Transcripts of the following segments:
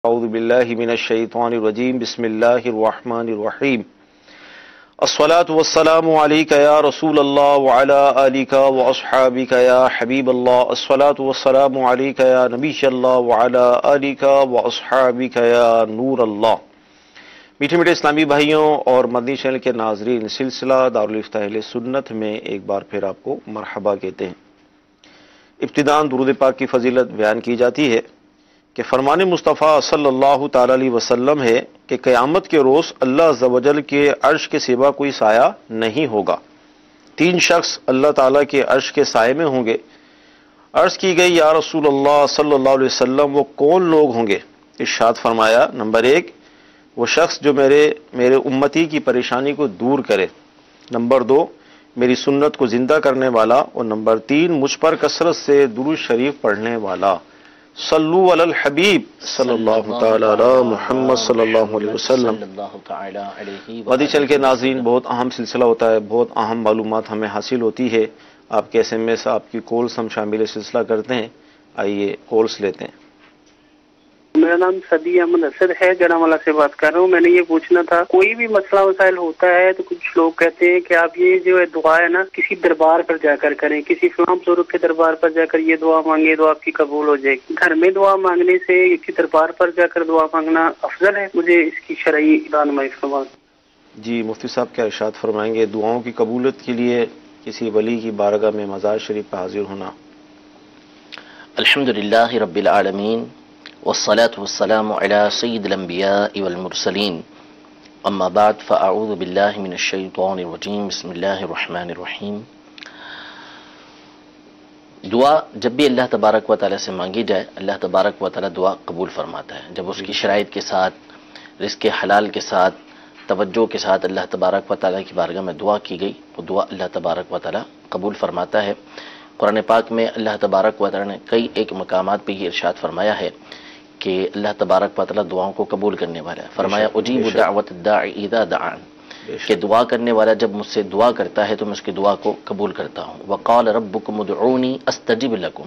اعوذ باللہ من الشیطان الرجیم بسم اللہ الرحمن الرحیم الصلاة والسلام علیک یا رسول اللہ وعلی آلک واصحابک یا حبیب اللہ الصلاة والسلام علیک یا نبی اللہ وعلی آلک واصحابک یا نور اللہ۔ میٹھے میٹھے اسلامی بھائیوں اور مدنی چینل کے ناظرین، سلسلہ دارالفتاح اہل سنت میں ایک بار پھر آپ کو مرحبا کہتے ہیں۔ ابتداءً درود پاک کی فضیلت بیان کی جاتی ہے کہ فرمان مصطفیٰ صلی اللہ تعالی علیہ وسلم ہے کہ قیامت کے روز اللہ عز و جل کے عرش کے سوا کوئی سایہ نہیں ہوگا۔ تین شخص اللہ تعالیٰ کے عرش کے سائے میں ہوں گے۔ عرض کی گئی یا رسول اللہ صلی اللہ علیہ وسلم وہ کون لوگ ہوں گے؟ ارشاد فرمایا، نمبر 1 وہ شخص جو میرے امتی کی پریشانی کو دور کرے، نمبر 2 میری سنت کو زندہ کرنے والا، اور نمبر 3 مجھ پر کثرت سے درود شریف پڑھنے والا۔ صلو علی الحبیب صلی اللہ تعالی علی محمد صلی اللہ علیہ وسلم۔ مدنی چینل کے ناظرین، بہت اہم سلسلہ ہوتا ہے، بہت اہم معلومات ہمیں حاصل ہوتی ہے۔ آپ کے SMS، آپ کی کالز ہم شامل سلسلہ کرتے ہیں۔ آئیے کالز لیتے ہیں۔ میرا نام صدی احمد اسد ہے، جڑامالہ سے بات کر رہا ہوں۔ میں نے یہ پوچھنا تھا، کوئی بھی مسئلہ مسائل ہوتا ہے تو کچھ لوگ کہتے ہیں کہ آپ یہ جو ہے دعا ہے نا کسی دربار پر جا کر کریں، کسی فلاں بزرگ کے دربار پر جا کر یہ دعا مانگے تو آپ کی قبول ہو جائے گی۔ گھر میں دعا مانگنے سے کسی دربار پر جا کر دعا مانگنا افضل ہے؟ مجھے اس کی شرعی رہنمائی فرمائیں۔ جی مفتی صاحب کیا ارشاد فرمائیں گے دعاؤں کی قبولیت کے لیے کسی ولی کی بارگاہ میں مزار شریف پہ حاضر ہونا؟ الحمدللہ رب العالمین والصلاة والسلام علی سید الانبیاء والمرسلین، اما بعد فاعوذ باللہ من الشیطان الرجیم، بسم اللہ الرحمن الرحیم۔ دعا جب بھی اللہ تبارک و تعالیٰ سے مانگی جائے، اللہ تبارک و تعالیٰ دعا قبول فرماتا ہے۔ جب اس کی شرائط کے ساتھ، رزق حلال کے ساتھ، توجہ کے ساتھ اللہ تبارک و تعالیٰ کی بارگاہ میں دعا کی گئی تو دعا اللہ تبارک و تعالیٰ قبول فرماتا ہے۔ قرآن پاک میں اللہ تبارک و تعالیٰ نے کئی ایک مقامات پہ یہ ارشاد فرمایا ہے کہ اللہ تبارک و تعالیٰ دعاؤں کو قبول کرنے والا ہے۔ فرمایا اجیب دعوت الداعی اذا دعان، کہ دعا کرنے والا جب مجھ سے دعا کرتا ہے تو میں اس کی دعا کو قبول کرتا ہوں۔ وقال ربکم ادعونی استجب لکم،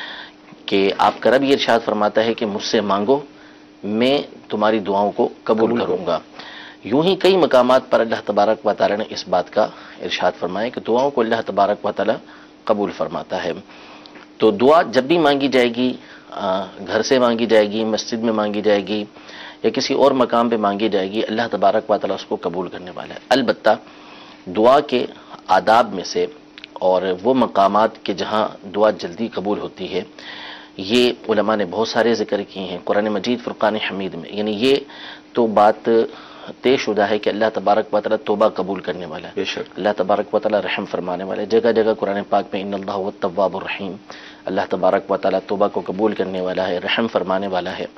کہ آپ کا رب یہ ارشاد فرماتا ہے کہ مجھ سے مانگو میں تمہاری دعاؤں کو قبول کروں گا۔ یوں ہی کئی مقامات پر اللہ تبارک و تعالیٰ نے اس بات کا ارشاد فرمایا کہ دعاؤں کو اللہ تبارک و تعالیٰ قبول فرماتا ہے۔ تو دعا جب بھی مانگی جائے گی، گھر سے مانگی جائے گی، مسجد میں مانگی جائے گی یا کسی اور مقام پہ مانگی جائے گی، اللہ تبارک و تعالیٰ اس کو قبول کرنے والا ہے۔ البتہ دعا کے آداب میں سے اور وہ مقامات کے جہاں دعا جلدی قبول ہوتی ہے، یہ علماء نے بہت سارے ذکر کیے ہیں قرآن مجید فرقان حمید میں۔ یعنی یہ تو بات طے شدہ ہے کہ اللہ تبارک و تعالیٰ توبہ قبول کرنے والا ہے، اللہ تبارک و تعالیٰ رحم فرمانے والا ہے۔ جگہ جگہ قرآن پاک میں ان اللہ هو التواب الرحیم، اللہ تبارک و تعالیٰ توبہ کو قبول کرنے والا ہے، رحم فرمانے والا ہے،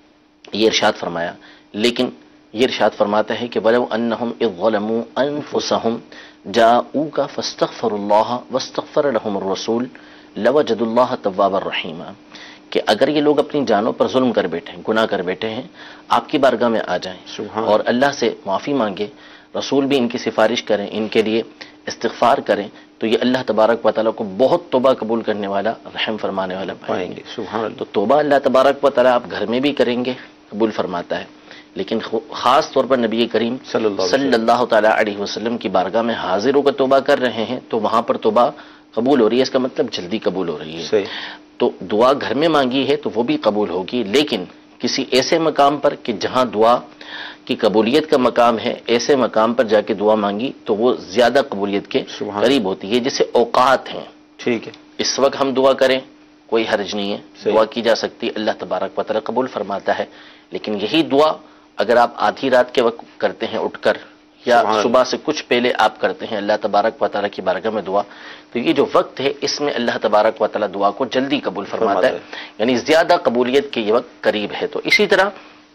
یہ ارشاد فرمایا۔ لیکن یہ ارشاد فرماتا ہے کہ وَلَوْ أَنَّهُمْ إِذْ ظَلَمُوا أَنفُسَهُمْ جَاءُوكَ فَاسْتَغْفَرُوا اللَّهَ وَاسْتَغْفَرَ لَهُمُ الرَّسُولُ لَوَجَدُوا اللَّهَ تَوَّابًا رَحِيمًا، کہ اگر یہ لوگ اپنی جانوں پر ظلم کر بیٹھے ہیں، گناہ کر بیٹھے ہیں، آپ کی بارگاہ میں آ جائیں اور اللہ سے معافی مانگے، رسول بھی ان کی سفارش کریں، ان کے لیے استغفار کریں، تو یہ اللہ تبارک و تعالیٰ کو بہت توبہ قبول کرنے والا، رحم فرمانے والا پائیں گے۔ سبحان اللہ۔ تو توبہ اللہ تبارک و تعالیٰ آپ گھر میں بھی کریں گے قبول فرماتا ہے، لیکن خاص طور پر نبی کریم صلی اللہ تعالیٰ علیہ وسلم کی بارگاہ میں حاضر ہو کر توبہ کر رہے ہیں تو وہاں پر توبہ قبول ہو رہی ہے، اس کا مطلب جلدی قبول ہو رہی ہے۔ تو دعا گھر میں مانگی ہے تو وہ بھی قبول ہوگی، لیکن کسی ایسے مقام پر کہ جہاں دعا کی قبولیت کا مقام ہے، ایسے مقام پر جا کے دعا مانگی تو وہ زیادہ قبولیت کے قریب ہوتی ہے۔ جیسے اوقات ہیں، ٹھیک ہے، اس وقت ہم دعا کریں کوئی حرج نہیں ہے، دعا کی جا سکتی، اللہ تبارک و تعالیٰ قبول فرماتا ہے۔ لیکن یہی دعا اگر آپ آدھی رات کے وقت کرتے ہیں اٹھ کر، یا صبح سے کچھ پہلے آپ کرتے ہیں اللہ تبارک و تعالیٰ کی بارگاہ میں دعا، تو یہ جو وقت ہے اس میں اللہ تبارک و تعالیٰ دعا کو جلدی قبول فرماتا ہے، یعنی زیادہ قبولیت کے یہ وقت قریب ہے۔ تو اسی طرح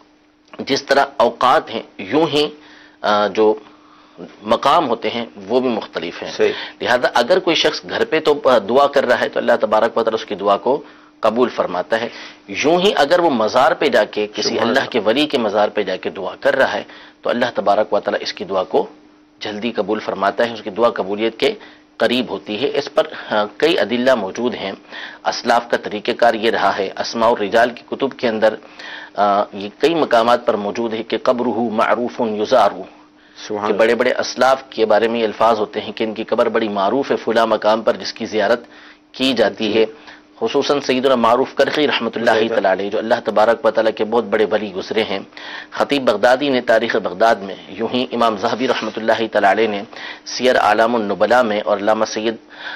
جس طرح اوقات ہیں، یوں ہی جو مقام ہوتے ہیں وہ بھی مختلف ہیں۔ لہذا اگر کوئی شخص گھر پہ تو دعا کر رہا ہے تو اللہ تبارک و تعالیٰ اس کی دعا کو قبول فرماتا ہے۔ یوں ہی اگر وہ مزار پہ جا کے کسی اللہ کے ولی کے مزار پہ جا کے دعا کر رہا ہے تو اللہ تبارک و تعالیٰ اس کی دعا کو جلدی قبول فرماتا ہے، اس کی دعا قبولیت کے قریب ہوتی ہے، اس پر کئی ادلہ موجود ہیں۔ اسلاف کا طریقہ کار یہ رہا ہے، اسماء الرجال کی کتب کے اندر یہ کئی مقامات پر موجود ہے کہ قبرہ معروف یزار، کہ بڑے بڑے اسلاف کے بارے میں یہ الفاظ ہوتے ہیں کہ ان کی قبر بڑی معروف ہے فلاں مقام پر جس کی زیارت کی جاتی ہے۔ خصوصاً سیدنا معروف کرخی رحمۃ اللہ تعالی علیہ، جو اللہ تبارک و تعالیٰ کے بہت بڑے ولی گزرے ہیں۔ خطیب بغدادی نے تاریخ بغداد میں، یوں ہی امام ذہبی رحمۃ اللہ تعالی علیہ نے سیر اعلام النبلاء میں، اور علامہ سید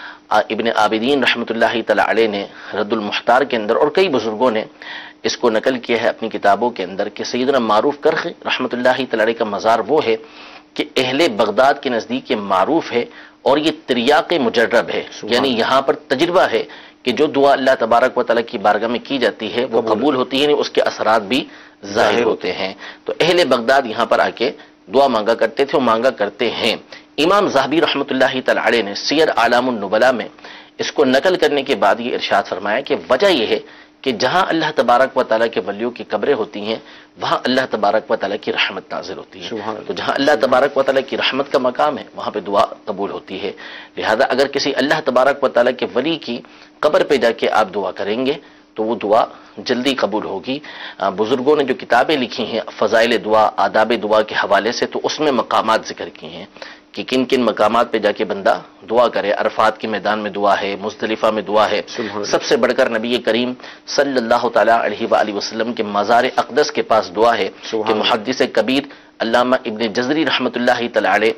ابن عابدین رحمۃ اللہ تعالی علیہ نے رد المختار کے اندر، اور کئی بزرگوں نے اس کو نقل کیا ہے اپنی کتابوں کے اندر کہ سیدنا معروف کرخی رحمۃ اللہ تعالی علیہ کا مزار وہ ہے کہ اہل بغداد کے نزدیک یہ معروف ہے، اور یہ تریاق مجرب ہے، یعنی یہاں پر تجربہ ہے کہ جو دعا اللہ تبارک و تعالیٰ کی بارگاہ میں کی جاتی ہے وہ قبول ہوتی ہے، یعنی اس کے اثرات بھی ظاہر ہوتے ہیں۔ تو اہل بغداد یہاں پر آ کے دعا مانگا کرتے تھے اور مانگا کرتے ہیں۔ امام ذہبی رحمۃ اللہ تعالی علیہ نے سیر اعلام النبلاء میں اس کو نقل کرنے کے بعد یہ ارشاد فرمایا کہ وجہ یہ ہے کہ جہاں اللہ تبارک و تعالیٰ کے ولیوں کی قبریں ہوتی ہیں وہاں اللہ تبارک و تعالیٰ کی رحمت نازل ہوتی ہے، تو جہاں اللہ تبارک و تعالیٰ کی رحمت کا مقام ہے وہاں پہ دعا قبول ہوتی ہے۔ لہذا اگر کسی اللہ تبارک و تعالیٰ کے ولی کی قبر پہ جا کے آپ دعا کریں گے تو وہ دعا جلدی قبول ہوگی۔ بزرگوں نے جو کتابیں لکھی ہیں فضائل دعا، آداب دعا کے حوالے سے، تو اس میں مقامات ذکر کی ہیں کہ کن کن مقامات پہ جا کے بندہ دعا کرے۔ عرفات کے میدان میں دعا ہے، مزدلفہ میں دعا ہے، سب سے بڑھ کر نبی کریم صلی اللہ تعالی علیہ وآلہ وسلم کے مزار اقدس کے پاس دعا ہے کہ محدث کبیر علامہ ابن جزری رحمۃ اللہ تعالی علیہ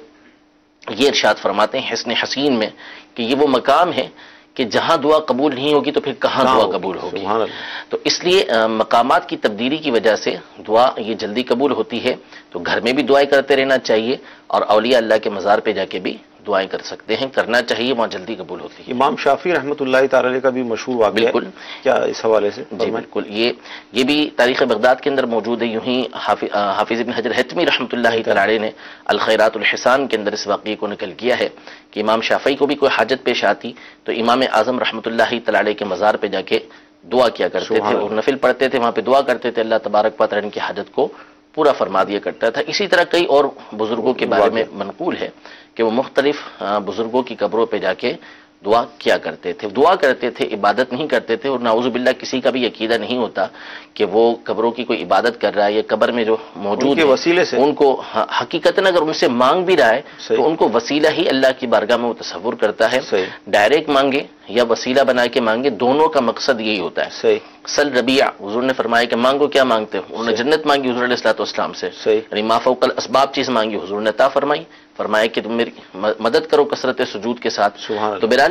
یہ ارشاد فرماتے ہیں حسن حسین میں کہ یہ وہ مقام ہے کہ جہاں دعا قبول نہیں ہوگی تو پھر کہاں دعا قبول ہوگی۔ تو اس لیے مقامات کی تبدیلی کی وجہ سے دعا یہ جلدی قبول ہوتی ہے، تو گھر میں بھی دعائیں کرتے رہنا چاہیے، اور اولیاء اللہ کے مزار پہ جا کے بھی دعائیں کر سکتے ہیں، کرنا چاہیے، وہاں جلدی قبول ہوتی ہے۔ امام شافعی رحمۃ اللہ تعالی علیہ کا بھی مشہور واقعہ بالکل ہے، کیا اس حوالے سے؟ جی بالکل، یہ بھی تاریخ بغداد کے اندر موجود ہے۔ یوں ہی حافظ ابن حجر حتمی رحمۃ اللہ تعالی علیہ نے الخیرات الحسان کے اندر اس واقعے کو نقل کیا ہے کہ امام شافعی کو بھی کوئی حاجت پیش آتی تو امام اعظم رحمۃ اللہ تعالی علیہ کے مزار پہ جا کے دعا کیا کرتے تھے، اور نفل پڑھتے تھے، وہاں پہ دعا کرتے تھے، اللہ تبارک و تعالی ان کی حاجت کو پورا فرما دیا کرتا تھا۔ اسی طرح کئی اور بزرگوں کے بارے میں منقول ہے کہ وہ مختلف بزرگوں کی قبروں پہ جا کے دعا کیا کرتے تھے، دعا کرتے تھے، عبادت نہیں کرتے تھے، اور نعوذ باللہ کسی کا بھی عقیدہ نہیں ہوتا کہ وہ قبروں کی کوئی عبادت کر رہا ہے، یا قبر میں جو موجود کے وسیلے سے ان کو حقیقتاً اگر ان سے مانگ بھی رہا ہے تو ان کو وسیلہ ہی اللہ کی بارگاہ میں وہ تصور کرتا ہے۔ ڈائریکٹ مانگے یا وسیلہ بنا کے مانگے، دونوں کا مقصد یہی ہوتا ہے۔ سل ربیع حضور نے فرمایا کہ مانگو کیا مانگتے ہو، انہوں نے جنت مانگی حضور علیہ الصلوۃ والسلام سے، یعنی ما فوق الاسباب چیز مانگی حضور نے عطا فرمائی، فرمایا کہ تم میری مدد کرو کثرت سجود کے ساتھ۔ تو بہرحال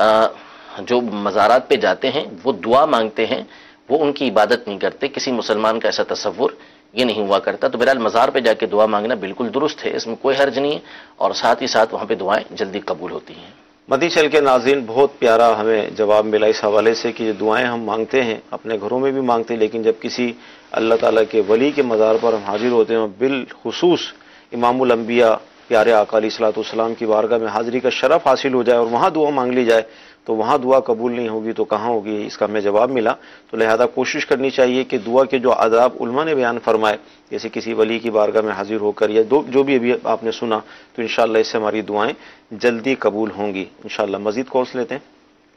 جو مزارات پہ جاتے ہیں وہ دعا مانگتے ہیں، وہ ان کی عبادت نہیں کرتے، کسی مسلمان کا ایسا تصور یہ نہیں ہوا کرتا۔ تو بہرحال مزار پہ جا کے دعا مانگنا بالکل درست ہے، اس میں کوئی حرج نہیں ہے، اور ساتھ ہی ساتھ وہاں پہ دعائیں جلدی قبول ہوتی ہیں۔ مدی چل کے ناظرین، بہت پیارا ہمیں جواب ملا اس حوالے سے کہ یہ دعائیں ہم مانگتے ہیں، اپنے گھروں میں بھی مانگتے ہیں، لیکن جب کسی اللہ تعالیٰ کے ولی کے مزار پر ہم حاضر ہوتے ہیں، بالخصوص امام الانبیاء پیارے آقا علیہ الصلوۃ والسلام کی بارگاہ میں حاضری کا شرف حاصل ہو جائے اور وہاں دعا مانگ لی جائے تو وہاں دعا قبول نہیں ہوگی تو کہاں ہوگی، اس کا ہمیں جواب ملا۔ تو لہذا کوشش کرنی چاہیے کہ دعا کے جو آداب علماء نے بیان فرمائے، جیسے کسی ولی کی بارگاہ میں حاضر ہو کر یا جو بھی ابھی آپ نے سنا، تو انشاءاللہ اس سے ہماری دعائیں جلدی قبول ہوں گی انشاءاللہ۔ مزید کالس لیتے ہیں۔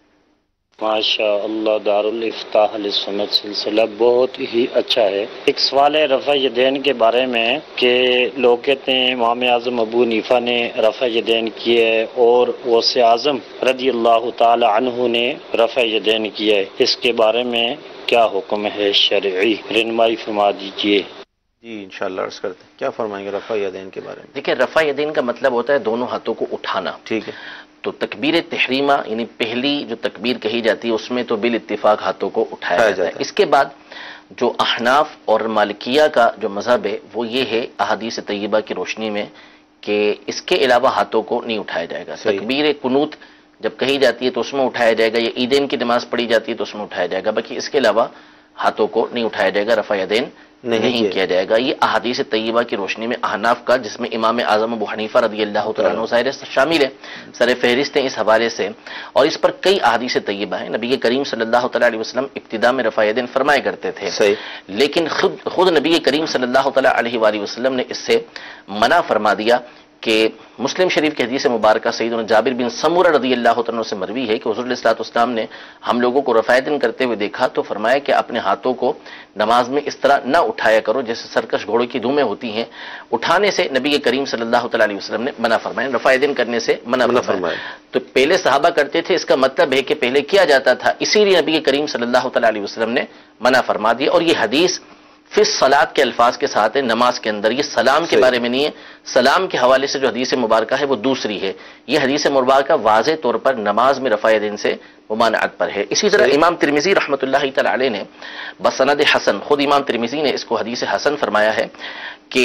ماشاء اللہ، دارالفتاح للسنت سلسلہ بہت ہی اچھا ہے۔ ایک سوال ہے رفع یدین کے بارے میں کہ لوگ کہتے ہیں امام اعظم ابو حنیفہ نے رفع یدین کیے ہے اور غوث اعظم رضی اللہ تعالی عنہ نے رفع یدین کیا ہے، اس کے بارے میں کیا حکم ہے شرعی، رہنمائی فرما دیجیے۔ جی انشاءاللہ عرض کرتے ہیں، کیا فرمائیں گے رفع یدین کے بارے میں؟ دیکھیں، رفع یدین کا مطلب ہوتا ہے دونوں ہاتھوں کو اٹھانا۔ ٹھیک ہے، تو تکبیر تحریمہ یعنی پہلی جو تکبیر کہی جاتی ہے اس میں تو بالاتفاق ہاتھوں کو اٹھایا جاتا ہے۔ اس کے بعد جو احناف اور مالکیہ کا جو مذہب ہے وہ یہ ہے احادیث طیبہ کی روشنی میں کہ اس کے علاوہ ہاتھوں کو نہیں اٹھایا جائے گا۔ تکبیر قنوت جب کہی جاتی ہے تو اس میں اٹھایا جائے گا، یا عیدین کی نماز پڑھی جاتی ہے تو اس میں اٹھایا جائے گا، باقی اس کے علاوہ ہاتھوں کو نہیں اٹھایا جائے گا، رفع یدین نہیں کیا جائے گا۔ یہ احادیث طیبہ کی روشنی میں احناف کا، جس میں امام اعظم ابو حنیفہ رضی اللہ تعالیٰ عنہ شامل ہے، سر فہرست ہیں اس حوالے سے، اور اس پر کئی احادیث طیبہ ہیں۔ نبی کریم صلی اللہ تعالیٰ علیہ وسلم ابتدا میں رفع یدین فرمایا کرتے تھے، لیکن خود نبی کریم صلی اللہ تعالیٰ علیہ وآلہ وسلم نے اس سے منع فرما دیا کہ مسلم شریف کی حدیث مبارکہ سیدنا جابر بن سمورہ رضی اللہ عنہ سے مروی ہے کہ حضور علیہ الصلوۃ والسلام نے ہم لوگوں کو رفع دین کرتے ہوئے دیکھا تو فرمایا کہ اپنے ہاتھوں کو نماز میں اس طرح نہ اٹھایا کرو جیسے سرکش گھوڑوں کی دھومیں ہوتی ہیں، اٹھانے سے نبی کریم صلی اللہ تعالی علیہ وسلم نے منع فرمایا، رفع دین کرنے سے منع فرمایا۔ تو پہلے صحابہ کرتے تھے، اس کا مطلب ہے کہ پہلے کیا جاتا تھا، اسی لیے نبی کریم صلی اللہ تعالی علیہ وسلم نے منع فرما دیا۔ اور یہ حدیث فی الصلاۃ کے الفاظ کے ساتھ ہے، نماز کے اندر، یہ سلام کے بارے میں نہیں ہے۔ سلام کے حوالے سے جو حدیث مبارکہ ہے وہ دوسری ہے، یہ حدیث مبارکہ واضح طور پر نماز میں رفع دین سے ممانعت پر ہے۔ اسی طرح امام ترمذی رحمۃ اللہ تعالی علیہ نے بسند حسن، خود امام ترمذی نے اس کو حدیث حسن فرمایا ہے کہ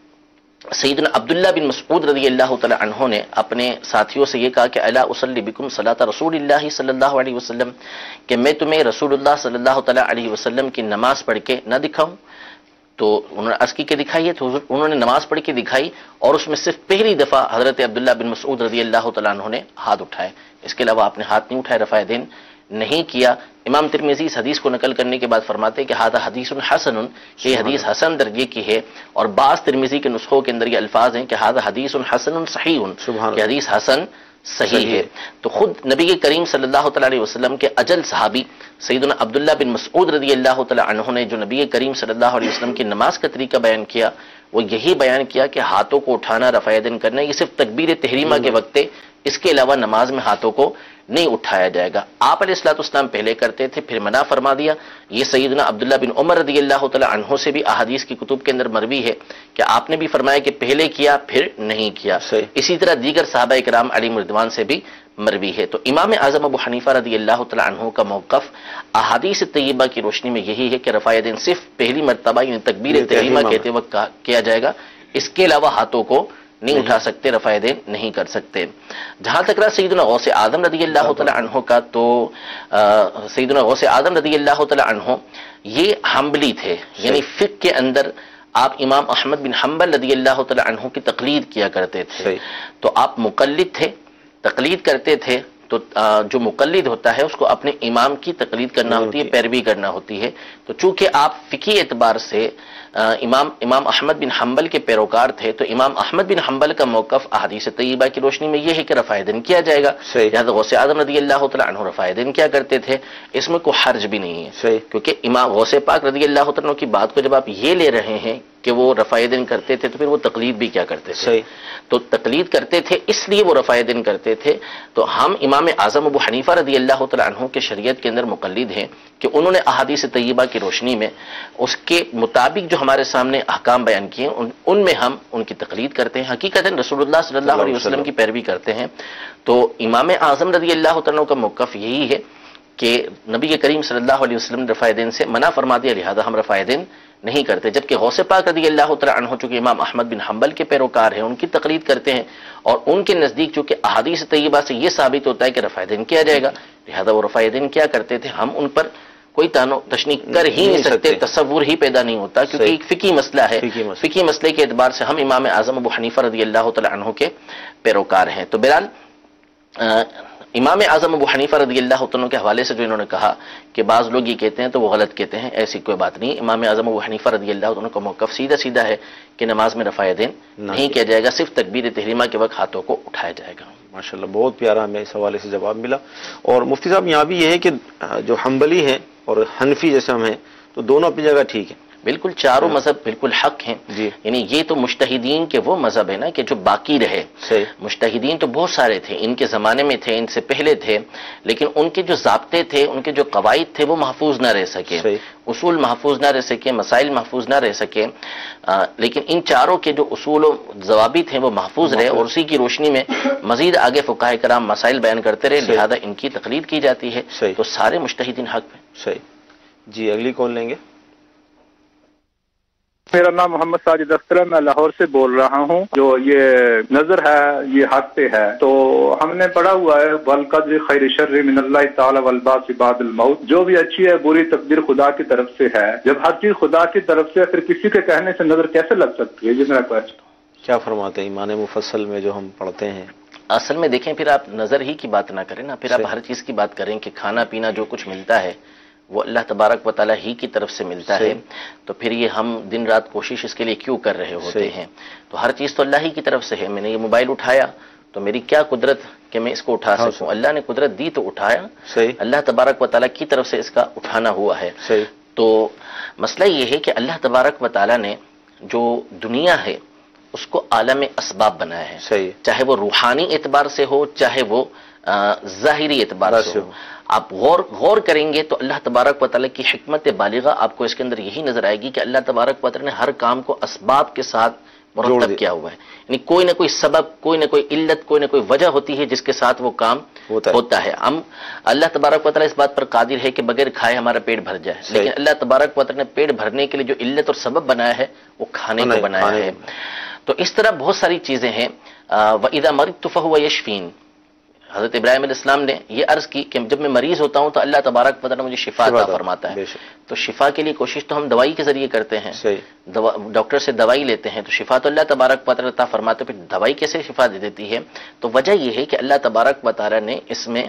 سیدنا عبداللہ بن مسعود رضی اللہ تعالی عنہ نے اپنے ساتھیوں سے یہ کہا کہ الا اصلی بکم صلاۃ رسول اللہ صلی اللہ علیہ وسلم، کہ میں تمہیں رسول اللہ صلی اللہ تعالی علیہ وسلم کی نماز پڑھ کے نہ دکھاؤں؟ تو انہوں نے عرض کی کہ دکھائیے، تو انہوں نے نماز پڑھ کے دکھائی، اور اس میں صرف پہلی دفعہ حضرت عبداللہ بن مسعود رضی اللہ تعالیٰ عنہ نے ہاتھ اٹھائے، اس کے علاوہ آپ نے ہاتھ نہیں اٹھائے، رفع دین نہیں کیا۔ امام ترمذی اس حدیث کو نقل کرنے کے بعد فرماتے ہیں کہ ھذا حدیث حسن، یہ حدیث حسن درجے کی ہے، اور بعض ترمذی کے نسخوں کے اندر یہ الفاظ ہیں کہ ھذا حدیث حسن صحیح، یہ حدیث حسن صحیح ہے۔ تو خود نبی کریم صلی اللہ تعالی علیہ وسلم کے اجل صحابی سیدنا عبداللہ بن مسعود رضی اللہ تعالی عنہ نے جو نبی کریم صلی اللہ علیہ وسلم کی نماز کا طریقہ بیان کیا، وہ یہی بیان کیا کہ ہاتھوں کو اٹھانا، رفع دین کرنا، یہ صرف تکبیر تحریمہ کے وقت ہے، اس کے علاوہ نماز میں ہاتھوں کو نہیں اٹھایا جائے گا۔ آپ علیہ الصلوۃ والسلام پہلے کرتے تھے، پھر منع فرما دیا۔ یہ سیدنا عبداللہ بن عمر رضی اللہ تعالی عنہ سے بھی احادیث کی کتب کے اندر مروی ہے کہ آپ نے بھی فرمایا کہ پہلے کیا پھر نہیں کیا۔ اسی طرح دیگر صحابہ کرام علیہم رضوان سے بھی مروی ہے۔ تو امام اعظم ابو حنیفہ رضی اللہ تعالی عنہ کا موقف احادیث طیبہ کی روشنی میں یہی ہے کہ رفع دین صرف پہلی مرتبہ یعنی تکبیر تحریمہ کہتے وقت کیا جائے گا، اس کے علاوہ ہاتھوں کو نہیں اٹھا سکتے، رفع دین نہیں کر سکتے۔ جہاں تک رہا سیدنا غوث اعظم رضی اللہ تعالی عنہ کا، تو سیدنا غوث اعظم رضی اللہ تعالی عنہ یہ حنبلی تھے، یعنی فقہ کے اندر آپ امام احمد بن حنبل رضی اللہ تعالی عنہ کی تقلید کیا کرتے تھے۔ تو آپ مقلد تھے، تقلید کرتے تھے، تو جو مقلد ہوتا ہے اس کو اپنے امام کی تقلید کرنا ہوتی ہے، پیروی کرنا ہوتی ہے۔ تو چونکہ آپ فقہی اعتبار سے امام احمد بن حنبل کے پیروکار تھے، تو امام احمد بن حنبل کا موقف احادیث طیبہ کی روشنی میں یہ ہے کہ رفع دین کیا جائے گا۔ لہذا غوث اعظم رضی اللہ تعالی عنہ رفع دین کیا کرتے تھے، اس میں کوئی حرج بھی نہیں ہے، کیونکہ امام غوث پاک رضی اللہ تعالی عنہ کی بات کو جب آپ یہ لے رہے ہیں کہ وہ رفع دین کرتے تھے، تو پھر وہ تقلید بھی کیا کرتے تھے؟ تو تقلید کرتے تھے اس لیے وہ رفع دین کرتے تھے۔ تو ہم امام اعظم ابو حنیفہ رضی اللہ تعالی عنہ کے شریعت کے اندر مقلد ہیں کہ انہوں نے احادیث طیبہ کی روشنی میں اس کے مطابق جو ہمارے سامنے احکام بیان کیے ان میں ہم ان کی تقلید کرتے ہیں، حقیقتاً رسول اللہ صلی اللہ علیہ وسلم کی پیروی کرتے ہیں۔ تو امام اعظم رضی اللہ تعالی عنہ کا موقف یہی ہے کہ نبی کریم صلی اللہ علیہ وسلم نے رفع دین سے منع فرما دیا، لہذا ہم رفع دین نہیں کرتے۔ جبکہ غوث پاک رضی اللہ تعالی عنہ چونکہ امام احمد بن حنبل کے پیروکار ہیں، ان کی تقلید کرتے ہیں، اور ان کے نزدیک چونکہ احادیث طیبہ سے یہ ثابت ہوتا ہے کہ رفع دین کیا جائے گا، لہذا وہ رفع دین کیا کرتے تھے، ہم ان پر کوئی تشنیع کر ہی نہیں سکتے، تصور ہی پیدا نہیں ہوتا، کیونکہ ایک فقہی مسئلہ ہے، فقہی مسئلے کے اعتبار سے ہم امام اعظم ابو حنیفہ رضی اللہ تعالی عنہ کے پیروکار ہیں۔ تو بہرحال امام اعظم ابو حنیفہ رضی اللہ عنہ کے حوالے سے جو انہوں نے کہا کہ بعض لوگ یہ کہتے ہیں تو وہ غلط کہتے ہیں، ایسی کوئی بات نہیں۔ امام اعظم ابو حنیفہ رضی اللہ عنہ کا موقف سیدھا ہے کہ نماز میں رفع دین نہیں کیا جائے گا، صرف تکبیر تحریمہ کے وقت ہاتھوں کو اٹھایا جائے گا۔ ماشاءاللہ، بہت پیارا ہمیں اس حوالے سے جواب ملا۔ اور مفتی صاحب یہاں بھی یہ ہے کہ جو حنبلی ہیں اور حنفی جیسے ہم ہیں تو دونوں اپنی جگہ ٹھیک ہیں، بالکل چاروں مذہب بالکل حق ہیں، یعنی یہ تو مجتہدین کے وہ مذہب ہے نا کہ جو باقی رہے۔ مجتہدین تو بہت سارے تھے، ان کے زمانے میں تھے، ان سے پہلے تھے، لیکن ان کے جو ضابطے تھے، ان کے جو قواعد تھے وہ محفوظ نہ رہ سکے، اصول محفوظ نہ رہ سکے، مسائل محفوظ نہ رہ سکے، لیکن ان چاروں کے جو اصول و ضوابط ہیں وہ محفوظ رہے، اور اسی کی روشنی میں مزید آگے فقہاء کرام مسائل بیان کرتے رہے، لہذا ان کی تقلید کی جاتی ہے۔ تو سارے مجتہدین حق ہیں۔ صحیح جی، اگلی کون لیں گے؟ میرا نام محمد ساجد اختر ہے، میں لاہور سے بول رہا ہوں۔ جو یہ نظر ہے یہ حق پہ ہے، تو ہم نے پڑھا ہوا ہے والقدر خیر شر من اللہ تعالی والبعث بعد الموت، جو بھی اچھی ہے بری تقدیر خدا کی طرف سے ہے۔ جب ہر چیز خدا کی طرف سے، پھر کسی کے کہنے سے نظر کیسے لگ سکتی ہے؟ یہ میرا کوشچن۔ کیا فرماتے ہیں ایمان مفصل میں جو ہم پڑھتے ہیں؟ اصل میں دیکھیں، پھر آپ نظر ہی کی بات نہ کریں نا، پھر آپ ہر چیز کی بات کریں کہ کھانا پینا جو کچھ ملتا ہے وہ اللہ تبارک و تعالیٰ ہی کی طرف سے ملتا ہے، تو پھر یہ ہم دن رات کوشش اس کے لیے کیوں کر رہے ہوتے ہیں؟ تو ہر چیز تو اللہ ہی کی طرف سے ہے. میں نے یہ موبائل اٹھایا تو میری کیا قدرت کہ میں اس کو اٹھا سکوں؟ اللہ نے قدرت دی تو اٹھایا، اللہ تبارک و تعالیٰ کی طرف سے اس کا اٹھانا ہوا ہے. تو مسئلہ یہ ہے کہ اللہ تبارک و تعالیٰ نے جو دنیا ہے اس کو عالم اسباب بنایا ہے، چاہے وہ روحانی اعتبار سے ہو چاہے وہ ظاہری اعتبار سے ہو. آپ غور کریں گے تو اللہ تبارک و تعالیٰ کی حکمت بالغہ آپ کو اس کے اندر یہی نظر آئے گی کہ اللہ تبارک و تعالیٰ نے ہر کام کو اسباب کے ساتھ مرتب کیا ہوا ہے. یعنی کوئی نہ کوئی سبب، کوئی نہ کوئی علت، کوئی نہ کوئی وجہ ہوتی ہے جس کے ساتھ وہ کام ہوتا ہے. ہم اللہ تبارک و تعالیٰ اس بات پر قادر ہے کہ بغیر کھائے ہمارا پیٹ بھر جائے، لیکن اللہ تبارک و تعالیٰ نے پیٹ بھرنے کے لیے جو علت اور سبب بنایا ہے وہ کھانے کو بنایا ہے. تو اس طرح بہت ساری چیزیں ہیں. وَإِذَا مَرِضْتُ فَهُوَ يَشْفِينِ. حضرت ابراہیم علیہ السلام نے یہ عرض کی کہ جب میں مریض ہوتا ہوں تو اللہ تبارک و تعالیٰ مجھے شفا عطا فرماتا ہے. تو شفا کے لیے کوشش تو ہم دوائی کے ذریعے کرتے ہیں، ڈاکٹر سے دوائی لیتے ہیں، تو شفا تو اللہ تبارک و تعالیٰ عطا فرماتا ہے. پھر دوائی کیسے شفا دے دیتی ہے؟ تو وجہ یہ ہے کہ اللہ تبارک و تعالیٰ نے اس میں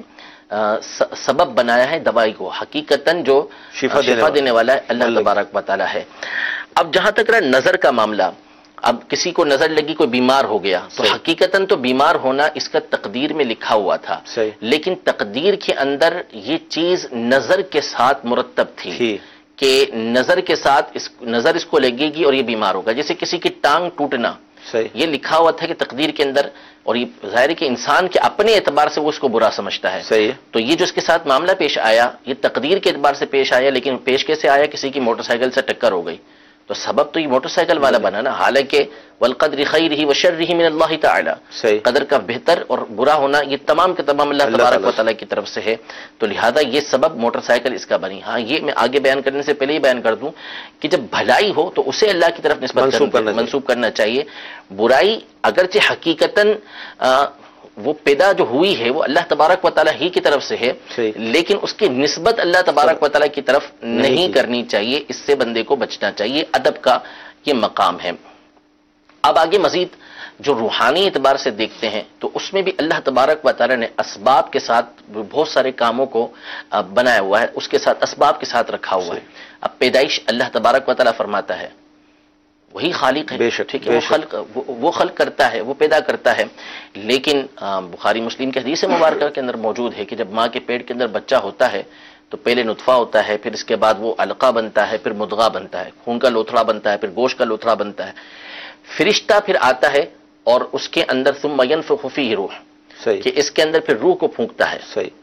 سبب بنایا ہے دوائی کو. حقیقتاً جو شفا دینے والا ہے اللہ تبارک و تعالیٰ ہے. اب جہاں تک رہا نظر کا معاملہ، اب کسی کو نظر لگی، کوئی بیمار ہو گیا، تو حقیقتاً تو بیمار ہونا اس کا تقدیر میں لکھا ہوا تھا، لیکن تقدیر کے اندر یہ چیز نظر کے ساتھ مرتب تھی کہ نظر کے ساتھ نظر اس کو لگے گی اور یہ بیمار ہوگا. جیسے کسی کی ٹانگ ٹوٹنا، یہ لکھا ہوا تھا کہ تقدیر کے اندر، اور یہ ظاہر ہے کہ انسان کے اپنے اعتبار سے وہ اس کو برا سمجھتا ہے. تو یہ جو اس کے ساتھ معاملہ پیش آیا یہ تقدیر کے اعتبار سے پیش آیا، لیکن پیش کیسے آیا؟ کسی کی موٹر سائیکل سے ٹکر ہو گئی تو سبب تو یہ موٹر سائیکل والا بنا نا. حالانکہ والقدر خیرہ وشرہ من اللہ تعالی، قدر کا بہتر اور برا ہونا یہ تمام کے تمام اللہ تبارک و تعالیٰ کی طرف سے ہے. تو لہذا یہ سبب موٹر سائیکل اس کا بنی. ہاں یہ میں آگے بیان کرنے سے پہلے ہی بیان کر دوں کہ جب بھلائی ہو تو اسے اللہ کی طرف منسوب کرنا چاہیے. برائی اگرچہ حقیقتاً وہ پیدا جو ہوئی ہے وہ اللہ تبارک و تعالیٰ ہی کی طرف سے ہے، لیکن اس کی نسبت اللہ تبارک و تعالیٰ کی طرف نہیں کرنی چاہیے. اس سے بندے کو بچنا چاہیے، ادب کا یہ مقام ہے. اب آگے مزید جو روحانی اعتبار سے دیکھتے ہیں تو اس میں بھی اللہ تبارک و تعالیٰ نے اسباب کے ساتھ بہت سارے کاموں کو بنایا ہوا ہے، اس کے ساتھ اسباب کے ساتھ رکھا ہوا ہے. اب پیدائش اللہ تبارک و تعالیٰ فرماتا ہے، وہی خالق ہے، ٹھیک ہے، وہ خلق کرتا ہے، وہ پیدا کرتا ہے. لیکن بخاری مسلم کے حدیث مبارکہ کے اندر موجود ہے کہ جب ماں کے پیٹ کے اندر بچہ ہوتا ہے تو پہلے نطفہ ہوتا ہے، پھر اس کے بعد وہ علقہ بنتا ہے، پھر مدغہ بنتا ہے، خون کا لوتھڑا بنتا ہے، پھر گوشت کا لوتھڑا بنتا ہے. فرشتہ پھر آتا ہے اور اس کے اندر ثم ينفخ فیہ روح، کہ اس کے اندر پھر روح کو پھونکتا ہے.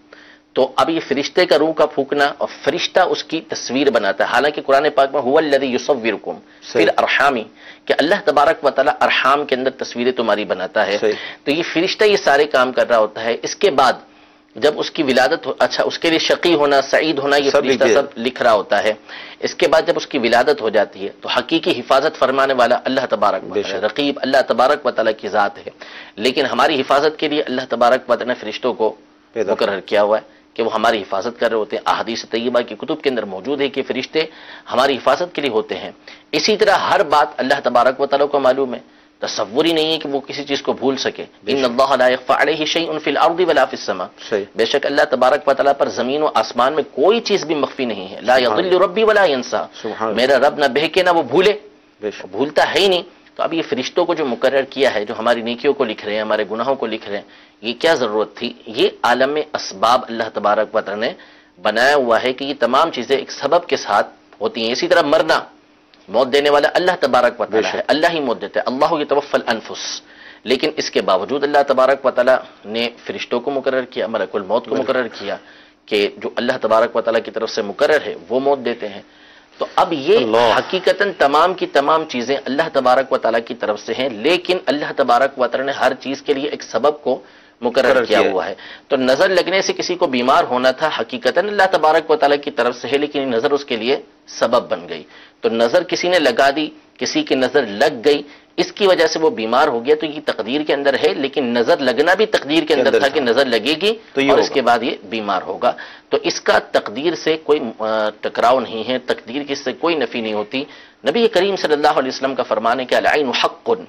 تو اب یہ فرشتے کا روح کا پھونکنا، اور فرشتہ اس کی تصویر بناتا ہے. حالانکہ قرآن پاک میں هو الذی یصورکم فی الارحام، کہ اللہ تبارک و تعالیٰ ارحام کے اندر تصویریں تمہاری بناتا ہے. تو یہ فرشتہ یہ سارے کام کر رہا ہوتا ہے. اس کے بعد جب اس کی ولادت اچھا اس کے لیے شقی ہونا، سعید ہونا، یہ فرشتہ سب لکھ رہا ہوتا ہے. اس کے بعد جب اس کی ولادت ہو جاتی ہے تو حقیقی حفاظت فرمانے والا اللہ تبارک و تعالیٰ، رقیب اللہ تبارک و تعالیٰ کی ذات ہے. لیکن ہماری حفاظت کے لیے اللہ تبارک و تعالیٰ نے فرشتوں کو مقرر کیا ہوا ہے کہ وہ ہماری حفاظت کر رہے ہوتے ہیں. احادیث طیبہ کی کتب کے اندر موجود ہے کہ فرشتے ہماری حفاظت کے لیے ہوتے ہیں. اسی طرح ہر بات اللہ تبارک و تعالیٰ کو معلوم ہے، تصور ہی نہیں ہے کہ وہ کسی چیز کو بھول سکے. ان اللہ لا یخفی علیہ شیء فی الارض ولا فی السماء، بے شک اللہ تبارک و تعالیٰ پر زمین و آسمان میں کوئی چیز بھی مخفی نہیں ہے. لا یضل ربی ولا ینسا، میرا رب نہ بہکے نہ وہ بھولے، بھولتا ہے ہی نہیں. تو اب یہ فرشتوں کو جو مقرر کیا ہے، جو ہماری نیکیوں کو لکھ رہے ہیں، ہمارے گناہوں کو لکھ رہے ہیں، یہ کیا ضرورت تھی؟ یہ عالم اسباب اللہ تبارک و تعالیٰ نے بنایا ہوا ہے کہ یہ تمام چیزیں ایک سبب کے ساتھ ہوتی ہیں. اسی طرح مرنا، موت دینے والا اللہ تبارک و تعالیٰ ہے، اللہ ہی موت دیتا ہے. اللہ یتوفی الانفس، لیکن اس کے باوجود اللہ تبارک و تعالیٰ نے فرشتوں کو مقرر کیا، ملک الموت کو مقرر کیا کہ جو اللہ تبارک و تعالیٰ کی طرف سے مقرر ہے وہ موت دیتے ہیں. تو اب یہ حقیقتاً تمام کی تمام چیزیں اللہ تبارک و تعالیٰ کی طرف سے ہیں، لیکن اللہ تبارک و تعالیٰ نے ہر چیز کے لیے ایک سبب کو مقرر کیا ہوا ہے. تو نظر لگنے سے کسی کو بیمار ہونا تھا، حقیقتاً اللہ تبارک و تعالیٰ کی طرف سے ہے، لیکن نظر اس کے لیے سبب بن گئی. تو نظر کسی نے لگا دی، کسی کی نظر لگ گئی، اس کی وجہ سے وہ بیمار ہو گیا، تو یہ تقدیر کے اندر ہے. لیکن نظر لگنا بھی تقدیر کے اندر تھا کہ نظر لگے گی اور اس کے بعد یہ بیمار ہوگا. تو اس کا تقدیر سے کوئی ٹکراؤ نہیں ہے، تقدیر کی سے کوئی نفی نہیں ہوتی. نبی کریم صلی اللہ علیہ وسلم کا فرمان ہے کہ العین حق،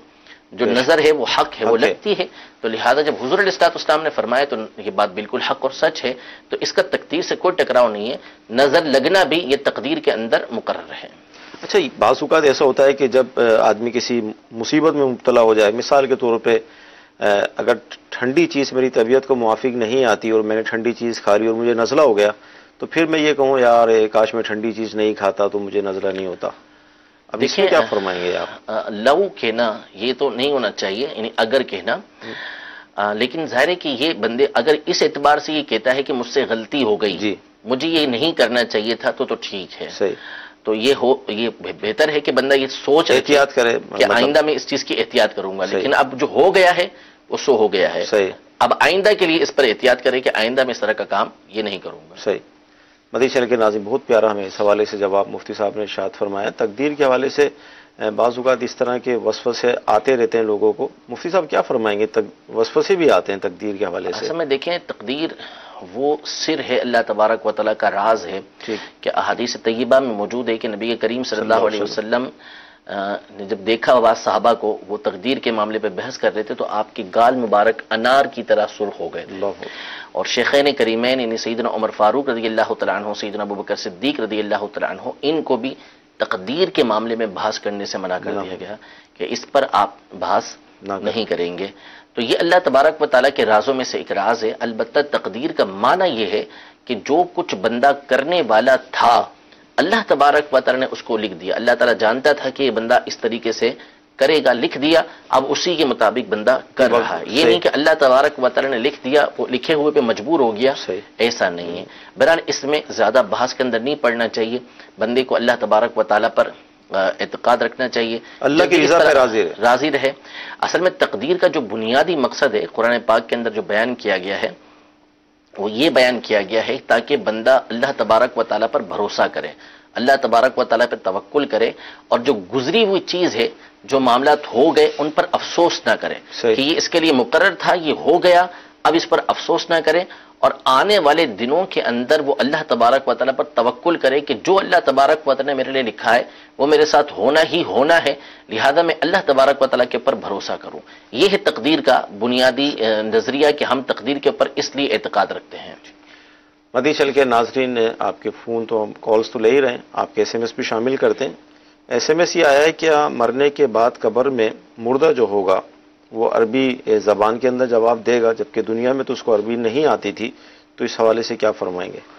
جو نظر ہے وہ حق ہے، وہ لگتی ہے، تو لہذا جب حضور علیہ السلام نے فرمایا تو یہ بات بالکل حق اور سچ ہے، تو اس کا تقدیر سے کوئی ٹکراؤ نہیں ہے، نظر لگنا بھی یہ تقدیر کے اندر مقرر ہے۔ اچھا، بعض اوقات ایسا ہوتا ہے کہ جب آدمی کسی مصیبت میں مبتلا ہو جائے، مثال کے طور پہ اگر ٹھنڈی چیز میری طبیعت کو موافق نہیں آتی اور میں نے ٹھنڈی چیز کھا لی اور مجھے نزلہ ہو گیا، تو پھر میں یہ کہوں یار کاش میں ٹھنڈی چیز نہیں کھاتا تو مجھے نزلہ نہیں ہوتا، اب اس میں کیا فرمائیں گے آپ؟ لو کہنا یہ تو نہیں ہونا چاہیے، یعنی اگر کہنا، لیکن ظاہر ہے کہ یہ بندے اگر اس اعتبار سے یہ کہتا ہے کہ مجھ سے غلطی ہو گئی، جی مجھے یہ نہیں کرنا چاہیے تھا، تو ٹھیک ہے، صحیح، تو یہ بہتر ہے کہ بندہ یہ سوچ احتیاط کرے کہ آئندہ میں اس چیز کی احتیاط کروں گا، لیکن اب جو ہو گیا ہے وہ سو ہو گیا ہے، صحیح، اب آئندہ کے لیے اس پر احتیاط کرے کہ آئندہ میں اس طرح کا کام یہ نہیں کروں گا۔ صحیح۔ مدنی چینل کے ناظرین، بہت پیارا ہمیں اس حوالے سے جواب مفتی صاحب نے ارشاد فرمایا۔ تقدیر کے حوالے سے بعض اوقات اس طرح کے وسوسے آتے رہتے ہیں لوگوں کو، مفتی صاحب کیا فرمائیں گے؟ وسوسے بھی آتے ہیں تقدیر کے حوالے سے؟ اصل میں دیکھیں، تقدیر وہ سر ہے، اللہ تبارک و تعالیٰ کا راز ہے کہ احادیث طیبہ میں موجود ہے کہ نبی کریم صلی اللہ علیہ وسلم نے جب دیکھا بعض صحابہ کو وہ تقدیر کے معاملے پہ بحث کر رہے تھے تو آپ کی گال مبارک انار کی طرح سرخ ہو گئے تھے، اور شیخین کریمین یعنی سیدنا عمر فاروق رضی اللہ تعالیٰ عنہ، سیدنا ابوبکر صدیق رضی اللہ تعالیٰ عنہ، ان کو بھی تقدیر کے معاملے میں بحث کرنے سے منع کر دیا گیا کہ اس پر آپ بحث نہیں کریں گے۔ تو یہ اللہ تبارک و تعالیٰ کے رازوں میں سے ایک راز ہے۔ البتہ تقدیر کا معنی یہ ہے کہ جو کچھ بندہ کرنے والا تھا اللہ تبارک و تعالیٰ نے اس کو لکھ دیا، اللہ تعالیٰ جانتا تھا کہ یہ بندہ اس طریقے سے کرے گا، لکھ دیا، اب اسی کے مطابق بندہ کر رہا ہے، یہ نہیں کہ اللہ تبارک و تعالیٰ نے لکھ دیا، وہ لکھے ہوئے پہ مجبور ہو گیا، ایسا نہیں ہے۔ بہرحال اس میں زیادہ بحث کے اندر نہیں پڑنا چاہیے، بندے کو اللہ تبارک و تعالیٰ پر اعتقاد رکھنا چاہیے، اللہ کی رضا پہ راضی رہے۔ اصل میں تقدیر کا جو بنیادی مقصد ہے قرآن پاک کے اندر جو بیان کیا گیا ہے وہ یہ بیان کیا گیا ہے تاکہ بندہ اللہ تبارک و تعالیٰ پر بھروسہ کرے، اللہ تبارک و تعالیٰ پہ توکل کرے، اور جو گزری ہوئی چیز ہے، جو معاملات ہو گئے ان پر افسوس نہ کرے کہ یہ اس کے لیے مقرر تھا، یہ ہو گیا، اب اس پر افسوس نہ کرے، اور آنے والے دنوں کے اندر وہ اللہ تبارک و تعالیٰ پر توکل کرے کہ جو اللہ تبارک و تعالیٰ نے میرے لیے لکھا ہے وہ میرے ساتھ ہونا ہی ہونا ہے، لہذا میں اللہ تبارک و تعالیٰ کے اوپر بھروسہ کروں۔ یہ ہے تقدیر کا بنیادی نظریہ کہ ہم تقدیر کے اوپر اس لیے اعتقاد رکھتے ہیں۔ مدنی چینل کے ناظرین، آپ کے فون تو ہم کالز تو لے ہی رہے ہیں، آپ کے ایس ایم ایس بھی شامل کرتے ہیں۔ ایس ایم ایس یہ آیا ہے کہ مرنے کے بعد قبر میں مردہ جو ہوگا وہ عربی زبان کے اندر جواب دے گا، جبکہ دنیا میں تو اس کو عربی نہیں آتی تھی، تو اس حوالے سے کیا فرمائیں گے؟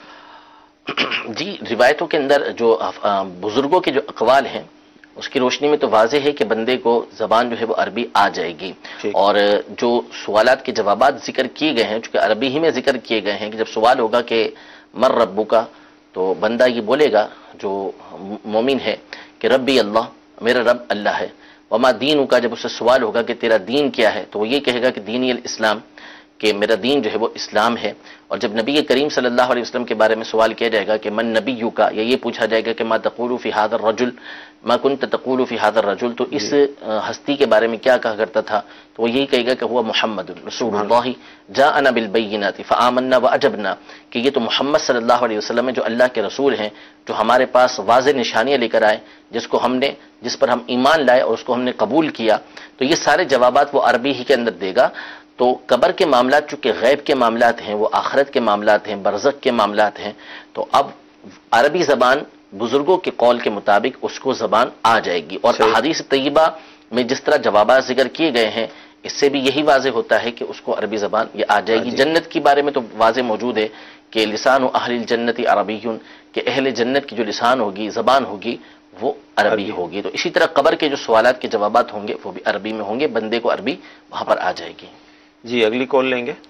جی، روایتوں کے اندر جو بزرگوں کے جو اقوال ہیں اس کی روشنی میں تو واضح ہے کہ بندے کو زبان جو ہے وہ عربی آ جائے گی، اور جو سوالات کے جوابات ذکر کیے گئے ہیں چونکہ عربی ہی میں ذکر کیے گئے ہیں کہ جب سوال ہوگا کہ مر ربو کا، تو بندہ یہ بولے گا جو مومن ہے کہ ربی اللہ، میرا رب اللہ ہے، وما دینوں کا، جب اس سے سوال ہوگا کہ تیرا دین کیا ہے تو وہ یہ کہے گا کہ دینی الاسلام، کہ میرا دین جو ہے وہ اسلام ہے۔ اور جب نبی کریم صلی اللہ علیہ وسلم کے بارے میں سوال کیا جائے گا کہ من نبیو کا، یا یہ پوچھا جائے گا کہ ما تقول فی ھذا الرجل، ما کنت تقول فی ھذا الرجل، تو اس ہستی کے بارے میں کیا کہا کرتا تھا، تو وہ یہی کہے گا کہ ہوا محمد رسول اللہ جاءنا بالبینات فآمنا واجبنا، کہ یہ تو محمد صلی اللہ علیہ وسلم ہے جو اللہ کے رسول ہیں، جو ہمارے پاس واضح نشانیاں لے کر آئے، جس پر ہم ایمان لائے اور اس کو ہم نے قبول کیا۔ تو یہ سارے جوابات وہ عربی ہی کے اندر دے گا۔ تو قبر کے معاملات چونکہ غیب کے معاملات ہیں، وہ آخرت کے معاملات ہیں، برزخ کے معاملات ہیں، تو اب عربی زبان بزرگوں کے قول کے مطابق اس کو زبان آ جائے گی، اور احادیث طیبہ میں جس طرح جوابات ذکر کیے گئے ہیں اس سے بھی یہی واضح ہوتا ہے کہ اس کو عربی زبان یہ آ جائے گی۔ جنت کے بارے میں تو واضح موجود ہے کہ لسان اہل الجنت عربی، کہ اہل جنت کی جو لسان ہوگی، زبان ہوگی، وہ عربی ہوگی۔ تو اسی طرح قبر کے جو سوالات کے جوابات ہوں گے وہ بھی عربی میں ہوں گے، بندے کو عربی وہاں پر آ جائے گی۔ جی، اگلی کال لیں گے۔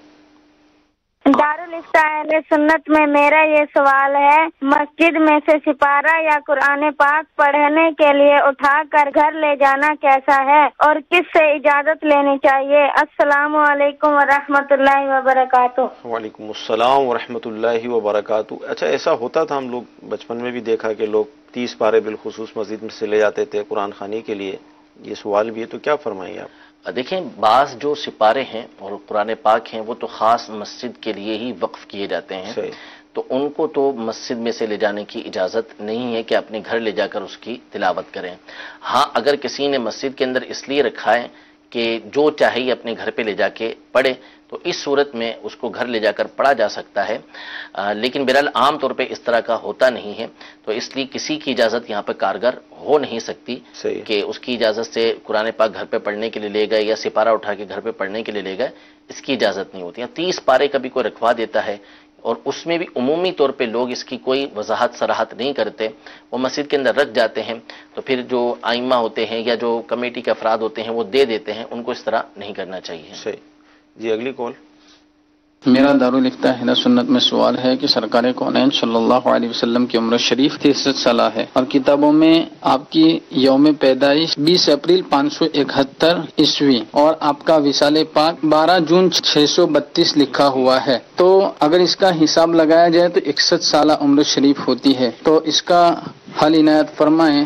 دارالفتہ اہل سنت میں میرا یہ سوال ہے، مسجد میں سے سپارہ یا قرآن پاک پڑھنے کے لیے اٹھا کر گھر لے جانا کیسا ہے اور کس سے اجازت لینی چاہیے؟ السلام علیکم ورحمۃ اللہ وبرکاتہ۔ وعلیکم السلام ورحمۃ اللہ وبرکاتہ۔ اچھا، ایسا ہوتا تھا، ہم لوگ بچپن میں بھی دیکھا کہ لوگ 30 پارے بالخصوص مسجد میں سے لے جاتے تھے قرآن خوانی کے لیے، یہ سوال بھی ہے، تو کیا فرمائیں گے آپ؟ دیکھیں، بعض جو سپارے ہیں اور قرآن پاک ہیں وہ تو خاص مسجد کے لیے ہی وقف کیے جاتے ہیں، تو ان کو تو مسجد میں سے لے جانے کی اجازت نہیں ہے کہ اپنے گھر لے جا کر اس کی تلاوت کریں۔ ہاں، اگر کسی نے مسجد کے اندر اس لیے رکھا ہے کہ جو چاہیے اپنے گھر پہ لے جا کے پڑھے، تو اس صورت میں اس کو گھر لے جا کر پڑھا جا سکتا ہے، لیکن بہرحال عام طور پہ اس طرح کا ہوتا نہیں ہے، تو اس لیے کسی کی اجازت یہاں پہ کارگر ہو نہیں سکتی کہ اس کی اجازت سے قرآن پاک گھر پہ پڑھنے کے لیے لے گئے یا سپارہ اٹھا کے گھر پہ پڑھنے کے لیے لے گئے، اس کی اجازت نہیں ہوتی ہے۔ 30 پارے کا بھی کوئی رکھوا دیتا ہے اور اس میں بھی عمومی طور پہ لوگ اس کی کوئی وضاحت صراحت نہیں کرتے، وہ مسجد کے اندر رکھ جاتے ہیں، تو پھر جو آئمہ ہوتے ہیں یا جو کمیٹی کے افراد ہوتے ہیں وہ دے دیتے ہیں، ان کو اس طرح نہیں کرنا چاہیے۔ صحیح جی، اگلی کال۔ میرا دارالفتہ اہل سنت میں سوال ہے کہ سرکار کونین صلی اللہ علیہ وسلم کی عمر شریف 63 سالہ ہے اور کتابوں میں آپ کی یوم پیدائش 20 اپریل 571 عیسوی اور آپ کا وصال پاک 12 جون 632 لکھا ہوا ہے، تو اگر اس کا حساب لگایا جائے تو 61 سالہ عمر شریف ہوتی ہے، تو اس کا حل عنایت فرمائیں۔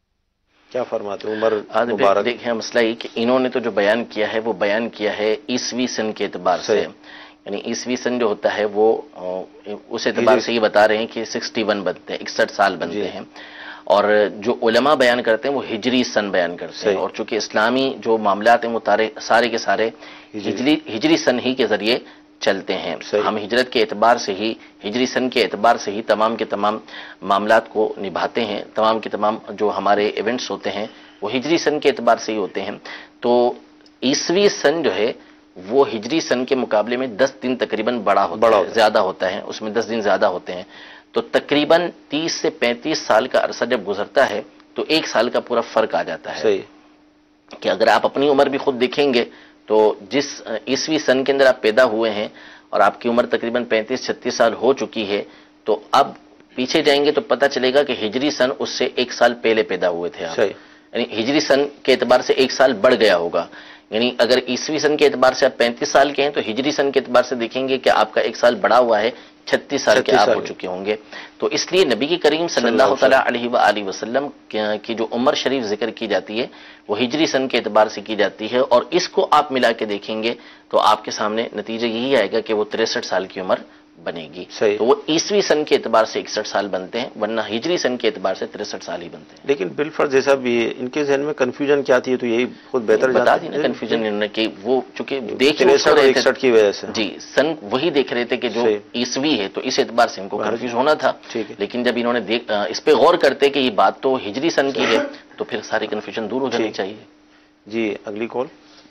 کیا فرماتے ہیں عمر مبارک؟ دیکھیں مسئلہ یہ کہ انہوں نے تو جو بیان کیا ہے وہ بیان کیا ہے عیسوی سن کے اعتبار سے، یعنی عیسوی سن جو ہوتا ہے وہ اس اعتبار سے یہ بتا رہے ہیں کہ 61 بنتے ہیں، 61 سال بنتے ہیں، اور جو علماء بیان کرتے ہیں وہ ہجری سن بیان کرتے ہیں، اور چونکہ اسلامی جو معاملات ہیں وہ سارے کے سارے ہجری سن ہی کے ذریعے چلتے ہیں، ہم ہجرت کے اعتبار سے ہی، ہجری سن کے اعتبار سے ہی تمام کے تمام معاملات کو نبھاتے ہیں، تمام کے تمام جو ہمارے ایونٹس ہوتے ہیں وہ ہجری سن کے اعتبار سے ہی ہوتے ہیں، تو عیسوی سن جو ہے وہ ہجری سن کے مقابلے میں 10 دن تقریباً بڑا ہوتا ہے، زیادہ ہوتا ہے، اس میں 10 دن زیادہ ہوتے ہیں، تو تقریباً 30 سے 35 سال کا عرصہ جب گزرتا ہے تو 1 سال کا پورا فرق آ جاتا ہے، کہ اگر آپ اپنی عمر بھی خود دیکھیں گے تو جس عیسوی سن کے اندر آپ پیدا ہوئے ہیں اور آپ کی عمر تقریباً 35-36 سال ہو چکی ہے، تو اب پیچھے جائیں گے تو پتہ چلے گا کہ ہجری سن اس سے 1 سال پہلے پیدا ہوئے تھے آپ، یعنی ہجری سن کے اعتبار سے 1 سال بڑھ گیا ہوگا، یعنی اگر عیسوی سن کے اعتبار سے آپ 35 سال کے ہیں تو ہجری سن کے اعتبار سے دیکھیں گے کہ آپ کا 1 سال بڑا ہوا ہے، 36 سال کے آپ ہو چکے ہوں گے، تو اس لیے نبی کی کریم صلی اللہ تعالیٰ علیہ وآلہ وسلم کی جو عمر شریف ذکر کی جاتی ہے وہ ہجری سن کے اعتبار سے کی جاتی ہے، اور اس کو آپ ملا کے دیکھیں گے تو آپ کے سامنے نتیجہ یہی آئے گا کہ وہ 63 سال کی عمر بنے گی، تو وہ عیسوی سن کے اعتبار سے 61 سال بنتے ہیں، ورنہ ہجری سن کے اعتبار سے 63 سال ہی بنتے ہیں۔ لیکن بالفرض جیسا بھی ان کے ذہن میں کنفیوژن کیا تھی، تو یہی خود بہتر بتا دی نا کنفیوژن انہوں نے کہ وہ چونکہ دیکھ رہے تھے 61 کی وجہ سے، جی سن وہی دیکھ رہے تھے کہ جو عیسوی ہے، تو اس اعتبار سے ان کو کنفیوز ہونا تھا، لیکن جب انہوں نے اس پہ غور کرتے کہ یہ بات تو ہجری سن کی ہے تو پھر ساری کنفیوژن دور ہو جانی چاہیے۔ جی اگلی کال۔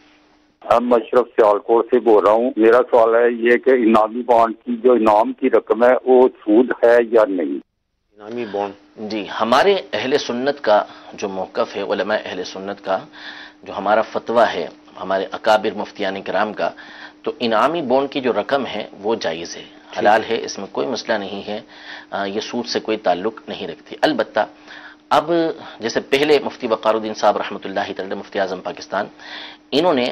ہم اشرف سیالکوٹ سے بول رہا ہوں، میرا سوال ہے یہ کہ انعامی بانڈ کی جو انعام کی رقم ہے وہ سود ہے یا نہیں؟ انعامی بانڈ، جی ہمارے اہل سنت کا جو موقف ہے، علماء اہل سنت کا جو ہمارا فتویٰ ہے، ہمارے اکابر مفتیان کرام کا، تو انعامی بانڈ کی جو رقم ہے وہ جائز ہے، حلال ہے، اس میں کوئی مسئلہ نہیں ہے، یہ سود سے کوئی تعلق نہیں رکھتی۔ البتہ اب جیسے پہلے مفتی وقار الدین صاحب رحمۃ اللہ تعالی مفتی اعظم پاکستان، انہوں نے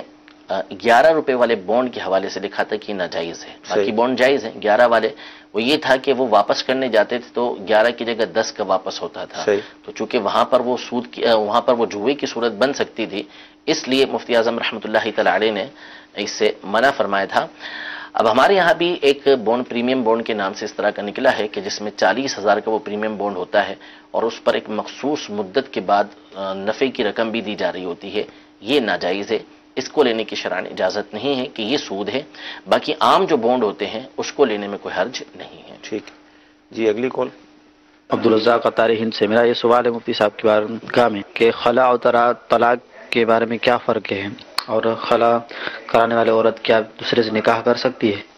11 روپے والے بانڈ کے حوالے سے لکھا تھا کہ ناجائز ہے، باقی بانڈ جائز ہیں، 11 والے وہ یہ تھا کہ وہ واپس کرنے جاتے تھے تو 11 کی جگہ 10 کا واپس ہوتا تھا، تو چونکہ وہاں پر وہ سود وہاں پر وہ جوئے کی صورت بن سکتی تھی، اس لیے مفتی اعظم رحمۃ اللہ تعالی علیہ نے اس سے منع فرمایا تھا۔ اب ہمارے یہاں بھی ایک بانڈ پریمیم بانڈ کے نام سے اس طرح کا نکلا ہے کہ جس میں 40,000 کا وہ پریمیم بانڈ ہوتا ہے اور اس پر ایک مخصوص مدت کے بعد نفع کی رقم بھی دی جا رہی ہوتی ہے، یہ ناجائز ہے، اس کو لینے کی شرعاً اجازت نہیں ہے کہ یہ سود ہے، باقی عام جو بانڈ ہوتے ہیں اس کو لینے میں کوئی حرج نہیں ہے۔ ٹھیک جی اگلی کال۔ عبدالرزاق قطاری ہند سے، میرا یہ سوال ہے مفتی صاحب کے بارگاہ میں کہ خلا اور طلاق کے بارے میں کیا فرق ہے، اور خلا کرانے والے عورت کیا دوسرے سے نکاح کر سکتی ہے؟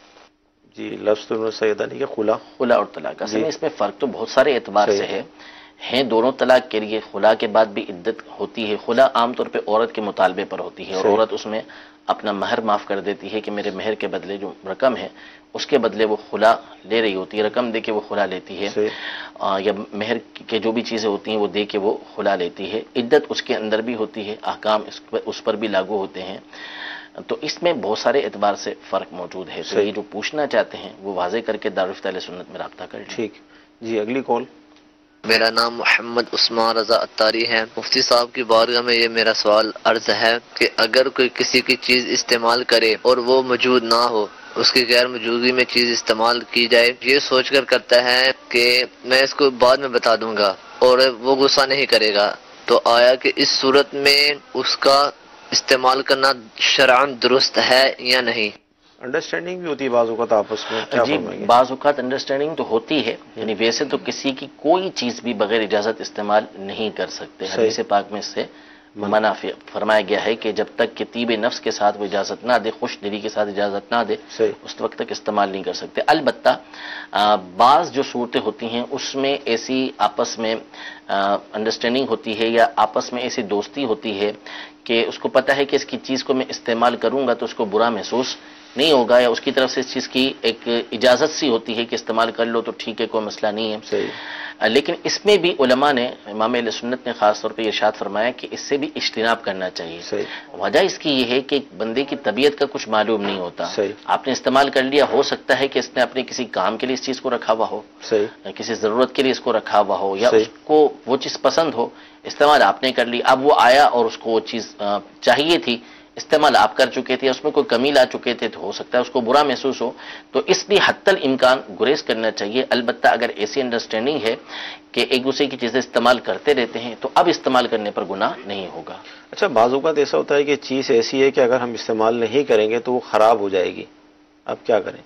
جی لفظ تو سیدہ نہیں کہ خلا اور طلاق، اصل میں اس میں فرق تو بہت سارے اعتبار سے ہے، ہیں دونوں طلاق کے لیے، خلا کے بعد بھی عدت ہوتی ہے، خلا عام طور پہ عورت کے مطالبے پر ہوتی ہے اور عورت اس میں اپنا مہر معاف کر دیتی ہے کہ میرے مہر کے بدلے جو رقم ہے اس کے بدلے وہ خلا لے رہی ہوتی ہے، رقم دے کے وہ خلا لیتی ہے، یا مہر کے جو بھی چیزیں ہوتی ہیں وہ دے کے وہ خلا لیتی ہے، عدت اس کے اندر بھی ہوتی ہے، احکام اس پر بھی لاگو ہوتے ہیں، تو اس میں بہت سارے اعتبار سے فرق موجود ہے، تو یہ جو پوچھنا چاہتے ہیں وہ واضح کر کے دارالفتہ اہل سنت میں رابطہ کریں۔ ٹھیک جی اگلی کال۔ میرا نام محمد عثمان رضا اتاری ہے، مفتی صاحب کی بارگاہ میں یہ میرا سوال عرض ہے کہ اگر کوئی کسی کی چیز استعمال کرے اور وہ موجود نہ ہو، اس کی غیر موجودگی میں چیز استعمال کی جائے، یہ سوچ کر کرتا ہے کہ میں اس کو بعد میں بتا دوں گا اور وہ غصہ نہیں کرے گا، تو آیا کہ اس صورت میں اس کا استعمال کرنا شرعاً درست ہے یا نہیں؟ انڈرسٹینڈنگ بھی ہوتی ہے بعض اوقات آپس میں، کیا جی فرمائیں گے؟ بعض اوقات انڈرسٹینڈنگ تو ہوتی ہے، یعنی ویسے تو کسی کی کوئی چیز بھی بغیر اجازت استعمال نہیں کر سکتے، حدیث پاک میں اس سے منع فرمایا گیا ہے کہ جب تک کہ طیب نفس کے ساتھ وہ اجازت نہ دے، خوش دلی کے ساتھ اجازت نہ دے، اس وقت تک استعمال نہیں کر سکتے۔ البتہ بعض جو صورتیں ہوتی ہیں اس میں ایسی آپس میں انڈرسٹینڈنگ ہوتی ہے یا آپس میں ایسی دوستی ہوتی ہے کہ اس کو پتہ ہے کہ اس کی چیز کو میں استعمال کروں گا تو اس کو برا محسوس نہیں ہوگا، یا اس کی طرف سے اس چیز کی ایک اجازت سی ہوتی ہے کہ استعمال کر لو تو ٹھیک ہے، کوئی مسئلہ نہیں ہے۔ لیکن اس میں بھی علماء نے، امام اہل سنت نے خاص طور پہ ارشاد فرمایا کہ اس سے بھی اجتناب کرنا چاہیے۔ وجہ اس کی یہ ہے کہ بندے کی طبیعت کا کچھ معلوم نہیں ہوتا، آپ نے استعمال کر لیا، ہو سکتا ہے کہ اس نے اپنے کسی کام کے لیے اس چیز کو رکھا ہوا ہو، کسی ضرورت کے لیے اس کو رکھا ہوا ہو، یا اس کو وہ چیز پسند ہو، استعمال آپ نے کر لی، اب وہ آیا اور اس کو وہ چیز چاہیے تھی، استعمال آپ کر چکے تھے، اس میں کوئی کمی لا چکے تھے، تو ہو سکتا ہے اس کو برا محسوس ہو، تو اس لیے حتی الامکان گریز کرنا چاہیے۔ البتہ اگر ایسی انڈرسٹینڈنگ ہے کہ ایک دوسرے کی چیزیں استعمال کرتے رہتے ہیں تو اب استعمال کرنے پر گناہ نہیں ہوگا۔ اچھا، بعض اوقات ایسا ہوتا ہے کہ چیز ایسی ہے کہ اگر ہم استعمال نہیں کریں گے تو وہ خراب ہو جائے گی، اب کیا کریں؟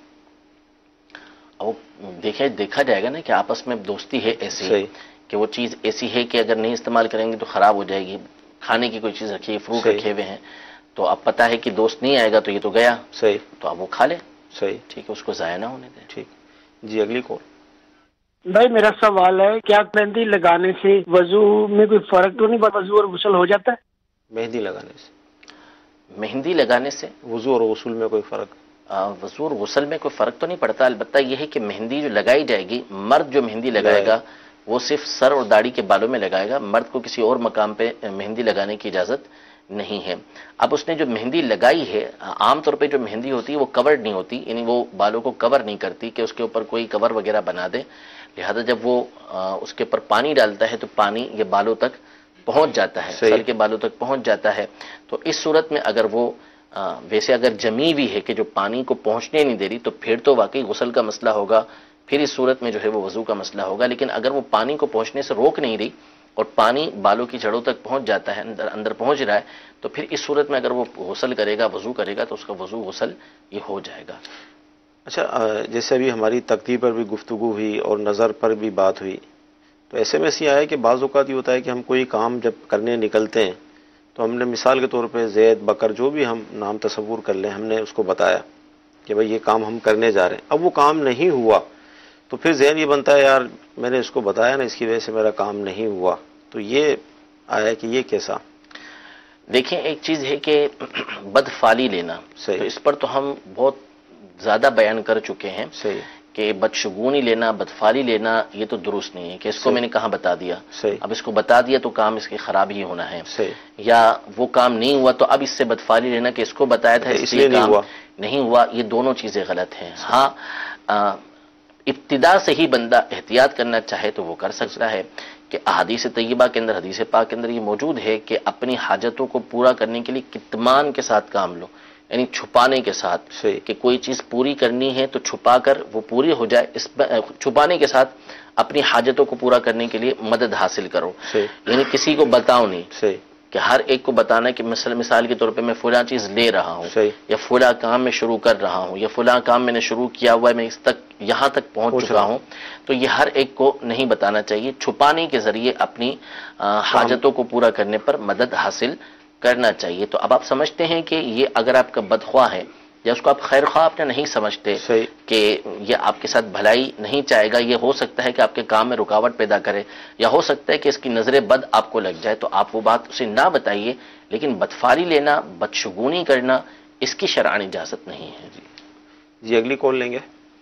اب دیکھا جائے گا نا کہ آپس میں دوستی ہے ایسی کہ وہ چیز ایسی ہے کہ اگر نہیں استعمال کریں گے تو خراب ہو جائے گی۔ کھانے کی کوئی چیز رکھی ہے، فروٹ رکھے ہوئے ہیں، تو اب پتہ ہے کہ دوست نہیں آئے گا تو یہ تو گیا، تو اب وہ کھا لے، ٹھیک ہے، اس کو ضائع نہ ہونے دیں۔ ٹھیک جی، اگلی کال۔ بھائی میرا سوال ہے، کیا مہندی لگانے سے وضو میں کوئی فرق تو نہیں، وضو اور غسل ہو جاتا ہے؟ مہندی لگانے سے، مہندی لگانے سے وضو اور غسل میں کوئی فرق؟ وضو اور غسل میں کوئی فرق تو نہیں پڑتا، البتہ یہ ہے کہ مہندی جو لگائی جائے گی، مرد جو مہندی لگائے گا وہ صرف سر اور داڑھی کے بالوں میں لگائے گا، مرد کو کسی اور مقام پہ مہندی لگانے کی اجازت نہیں ہے۔ اب اس نے جو مہندی لگائی ہے، عام طور پہ جو مہندی ہوتی ہے وہ کورڈ نہیں ہوتی، یعنی وہ بالوں کو کور نہیں کرتی کہ اس کے اوپر کوئی کور وغیرہ بنا دے، لہذا جب وہ اس کے اوپر پانی ڈالتا ہے تو پانی یہ بالوں تک پہنچ جاتا ہے، سر کے بالوں تک پہنچ جاتا ہے، تو اس صورت میں اگر وہ ویسے اگر جمی ہوئی ہے کہ جو پانی کو پہنچنے نہیں دے رہی تو پھر تو واقعی غسل کا مسئلہ ہوگا، پھر اس صورت میں جو ہے وہ وضو کا مسئلہ ہوگا۔ لیکن اگر وہ پانی کو پہنچنے سے روک نہیں رہی اور پانی بالوں کی جڑوں تک پہنچ جاتا ہے، اندر پہنچ رہا ہے، تو پھر اس صورت میں اگر وہ غسل کرے گا، وضو کرے گا، تو اس کا وضو غسل یہ ہو جائے گا۔ اچھا، جیسے ابھی ہماری تقدیر پر بھی گفتگو ہوئی اور نظر پر بھی بات ہوئی، تو ایسے میں یہ آیا کہ بعض اوقات یہ ہوتا ہے کہ ہم کوئی کام جب کرنے نکلتے ہیں تو ہم نے مثال کے طور پہ زید، بکر، جو بھی ہم نام تصور کر لیں، ہم نے اس کو بتایا کہ بھائی یہ کام ہم کرنے جا رہے ہیں، اب وہ کام نہیں ہوا تو پھر ذہن یہ بنتا ہے یار میں نے اس کو بتایا نا، اس کی وجہ سے میرا کام نہیں ہوا، تو یہ آیا کہ یہ کیسا؟ دیکھیں، ایک چیز ہے کہ بدفعلی لینا، تو اس پر تو ہم بہت زیادہ بیان کر چکے ہیں کہ بدشگونی لینا، بدفعلی لینا یہ تو درست نہیں ہے کہ اس کو میں نے کہاں بتا دیا، اب اس کو بتا دیا تو کام اس کی خراب ہی ہونا ہے، یا وہ کام نہیں ہوا تو اب اس سے بدفعلی لینا کہ اس کو بتایا تھا اس لیے کام نہیں ہوا، یہ دونوں چیزیں غلط ہیں۔ ہاں، ابتدا سے ہی بندہ احتیاط کرنا چاہے تو وہ کر سکتا ہے کہ احادیث طیبہ کے اندر، حدیث پاک کے اندر یہ موجود ہے کہ اپنی حاجتوں کو پورا کرنے کے لیے کتمان کے ساتھ کام لو، یعنی چھپانے کے ساتھ، کہ کوئی چیز پوری کرنی ہے تو چھپا کر وہ پوری ہو جائے، چھپانے کے ساتھ اپنی حاجتوں کو پورا کرنے کے لیے مدد حاصل کرو، یعنی کسی کو بتاؤ نہیں، کہ ہر ایک کو بتانا کہ مثال کے طور پہ میں فلاں چیز لے رہا ہوں، یا فلاں کام میں شروع کر رہا ہوں، یا فلاں کام میں نے شروع کیا ہوا ہے، میں یہاں تک پہنچ چکا ہوں، تو یہ ہر ایک کو نہیں بتانا چاہیے، چھپانے کے ذریعے اپنی حاجتوں کو پورا کرنے پر مدد حاصل کرنا چاہیے۔ تو اب آپ سمجھتے ہیں کہ یہ اگر آپ کا بدخواہ ہے یا اس کو آپ خیر خواہ آپ نے نہیں سمجھتے کہ یہ آپ کے ساتھ بھلائی نہیں چاہے گا، یہ ہو سکتا ہے کہ آپ کے کام میں رکاوٹ پیدا کرے، یا ہو سکتا ہے کہ اس کی نظر بد آپ کو لگ جائے، تو آپ وہ بات اسے نہ بتائیے، لیکن بدفعلی لینا، بدشگونی کرنا، اس کی شرعاً اجازت نہیں ہے۔ جی، اگلی کال لیں گے۔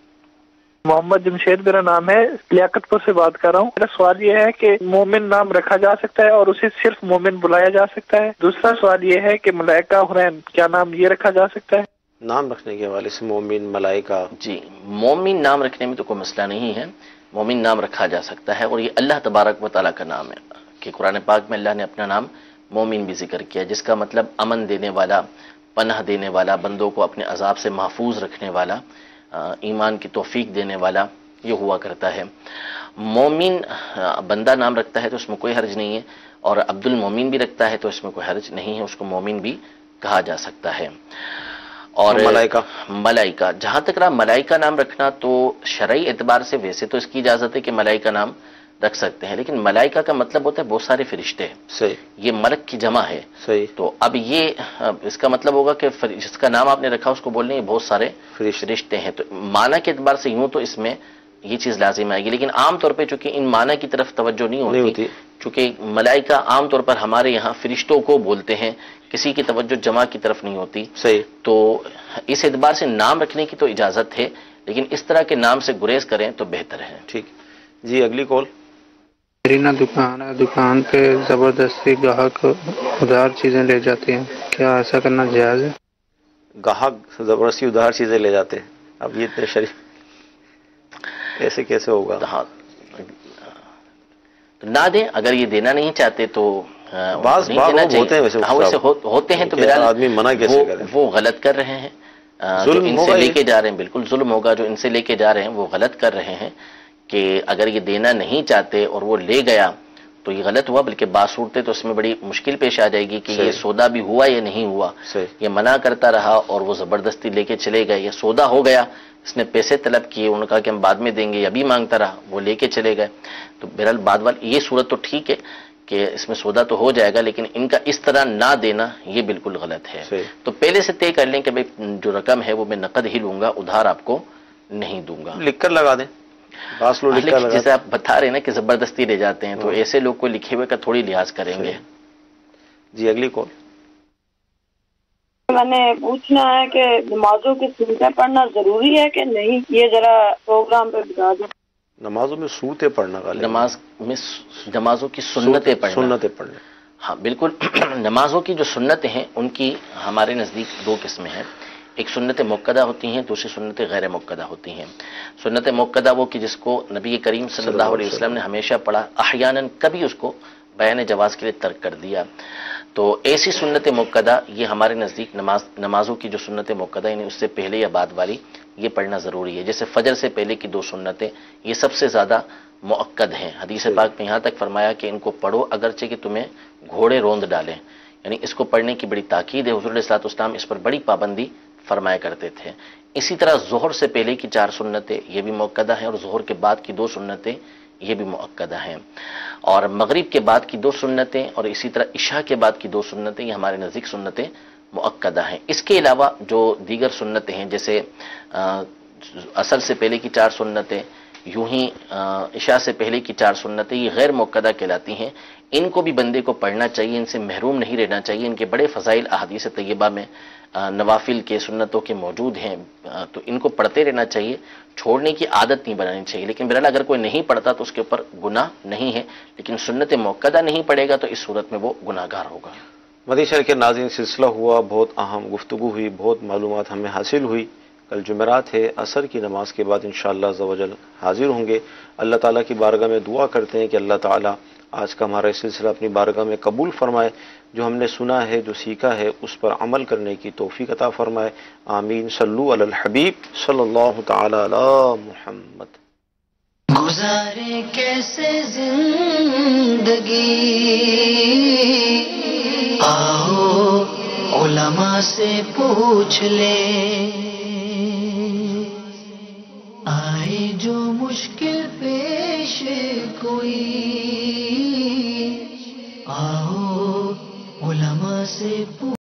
محمد جمشید میرا نام ہے، لیاقت پور سے بات کر رہا ہوں۔ میرا سوال یہ ہے کہ مومن نام رکھا جا سکتا ہے اور اسے صرف مومن بلایا جا سکتا ہے؟ دوسرا سوال یہ ہے کہ ملائکہ حرین کیا نام یہ رکھا جا سکتا ہے؟ نام رکھنے کے حوالے سے مومن، ملائکہ، جی، مومن نام رکھنے میں تو کوئی مسئلہ نہیں ہے، مومن نام رکھا جا سکتا ہے، اور یہ اللہ تبارک و تعالیٰ کا نام ہے کہ قرآن پاک میں اللہ نے اپنا نام مومن بھی ذکر کیا، جس کا مطلب امن دینے والا، پناہ دینے والا، بندوں کو اپنے عذاب سے محفوظ رکھنے والا، ایمان کی توفیق دینے والا، یہ ہوا کرتا ہے۔ مومن بندہ نام رکھتا ہے تو اس میں کوئی حرج نہیں ہے، اور عبد المومن بھی رکھتا ہے تو اس میں کوئی حرج نہیں ہے، اس کو مومن بھی کہا جا سکتا ہے۔ اور ملائکہ، جہاں تک رہا ملائکہ نام رکھنا، تو شرعی اعتبار سے ویسے تو اس کی اجازت ہے کہ ملائکہ نام رکھ سکتے ہیں، لیکن ملائکہ کا مطلب ہوتا ہے بہت سارے فرشتے، صحیح، یہ ملک کی جمع ہے، صحیح، تو اب یہ اس کا مطلب ہوگا کہ جس کا نام آپ نے رکھا اس کو بولنے یہ بہت سارے فرشتے ہیں، تو معنی کے اعتبار سے یوں تو اس میں یہ چیز لازم آئے گی، لیکن عام طور پہ چونکہ ان معنی کی طرف توجہ نہیں ہوتی، چونکہ ملائکہ عام طور پر ہمارے یہاں فرشتوں کو بولتے ہیں، کسی کی توجہ جمع کی طرف نہیں ہوتی، صحیح، تو اس اعتبار سے نام رکھنے کی تو اجازت ہے، لیکن اس طرح کے نام سے گریز کریں تو بہتر ہے۔ ٹھیک جی، اگلی کال۔ میری نا دکان ہے، دکان پہ زبردستی گاہک ادھار چیزیں لے جاتے ہیں، کیا ایسا کرنا جائز ہے؟ گاہک زبردستی ادھار چیزیں لے جاتے ہیں، اب یہ اتنے شریف ایسے کیسے ہوگا؟ تو نہ دیں، اگر یہ دینا نہیں چاہتے تو بعض ہوتے ہیں، ویسے ہوتے ہیں، تو آدمی منع کیسے کرے؟ وہ غلط کر رہے ہیں، ظلم ان سے لے کے جا رہے ہیں، بالکل ظلم ہوگا، جو ان سے لے کے جا رہے ہیں وہ غلط کر رہے ہیں، کہ اگر یہ دینا نہیں چاہتے اور وہ لے گیا تو یہ غلط ہوا، بلکہ باسورتے تو اس میں بڑی مشکل پیش آ جائے گی کہ یہ سودا بھی ہوا یا نہیں ہوا، یہ منع کرتا رہا اور وہ زبردستی لے کے چلے گئے، یا سودا ہو گیا، اس نے پیسے طلب کیے، انہوں نے کہا کہ ہم بعد میں دیں گے، یا بھی مانگتا رہا، وہ لے کے چلے گئے، تو بہرحال بعد یہ صورت تو ٹھیک ہے کہ اس میں سودا تو ہو جائے گا، لیکن ان کا اس طرح نہ دینا یہ بالکل غلط ہے۔ تو پہلے سے طے کر لیں کہ بھئی جو رقم ہے وہ میں نقد ہی لوں گا، ادھار آپ کو نہیں دوں گا، لکھ کر لگا دیں، جیسے آپ بتا رہے ہیں نا کہ زبردستی لے جاتے ہیں، تو ایسے لوگ کو لکھے ہوئے کا تھوڑی لحاظ کریں گے۔ جی، اگلی کال۔ میں نے پوچھنا ہے کہ نمازوں کی سنتیں پڑھنا ضروری ہے کہ نہیں، یہ ذرا پروگرام پہ بتا دیں۔ نمازوں میں سنتیں پڑھنا، نمازوں کی سنتیں پڑھنا، ہاں بالکل، نمازوں کی جو سنتیں ہیں ان کی ہمارے نزدیک دو قسمیں ہیں، ایک سنت موقدہ ہوتی ہیں، دوسری سنت غیر موقدہ ہوتی ہیں۔ سنت موقدہ وہ کہ جس کو نبی کریم صلی اللہ علیہ وسلم نے ہمیشہ پڑھا، احیاناً کبھی اس کو بیان جواز کے لیے ترک کر دیا، تو ایسی سنت موقدہ یہ ہمارے نزدیک نمازوں کی جو سنت موقدہ یعنی اس سے پہلے یا بعد والی یہ پڑھنا ضروری ہے، جیسے فجر سے پہلے کی 2 سنتیں یہ سب سے زیادہ مؤکد ہیں، حدیث پاک میں یہاں تک فرمایا کہ ان کو پڑھو اگرچہ کہ تمہیں گھوڑے روند ڈالیں، یعنی اس کو پڑھنے کی بڑی تاکید ہے، حضور علیہ الصلوۃ والسلام اس پر بڑی پابندی فرمایا کرتے تھے۔ اسی طرح ظہر سے پہلے کی 4 سنتیں یہ بھی مؤکدہ ہیں، اور ظہر کے بعد کی 2 سنتیں یہ بھی مؤکدہ ہیں، اور مغرب کے بعد کی 2 سنتیں اور اسی طرح عشاء کے بعد کی 2 سنتیں یہ ہمارے نزدیک سنتیں مؤکدہ ہیں۔ اس کے علاوہ جو دیگر سنتیں ہیں، جیسے عصر سے پہلے کی 4 سنتیں، یوں ہی عشاء سے پہلے کی 4 سنتیں یہ غیر مؤکدہ کہلاتی ہیں، ان کو بھی بندے کو پڑھنا چاہیے، ان سے محروم نہیں رہنا چاہیے، ان کے بڑے فضائل احادیث طیبہ میں نوافل کے سنتوں کے موجود ہیں، تو ان کو پڑھتے رہنا چاہیے، چھوڑنے کی عادت نہیں بنانی چاہیے، لیکن بہرحال اگر کوئی نہیں پڑھتا تو اس کے اوپر گناہ نہیں ہے، لیکن سنت موقدہ نہیں پڑھے گا تو اس صورت میں وہ گناہ گار ہوگا۔ مدنی شہر کے ناظرین، سلسلہ ہوا، بہت اہم گفتگو ہوئی، بہت معلومات ہمیں حاصل ہوئی۔ کل جمعرات ہے، عصر کی نماز کے بعد انشاءاللہ عز و جل حاضر ہوں گے۔ اللہ تعالیٰ کی بارگاہ میں دعا کرتے ہیں کہ اللہ تعالیٰ آج کا ہمارا سلسلہ اپنی بارگاہ میں قبول فرمائے، جو ہم نے سنا ہے، جو سیکھا ہے، اس پر عمل کرنے کی توفیق عطا فرمائے۔ آمین۔ صلو علی الحبیب صلی اللہ تعالی علی محمد۔ گزارے کیسے زندگی، آؤ علماء سے پوچھ لیں، آئے جو مشکل پیش کوئی، آؤ علماء سے پوچھ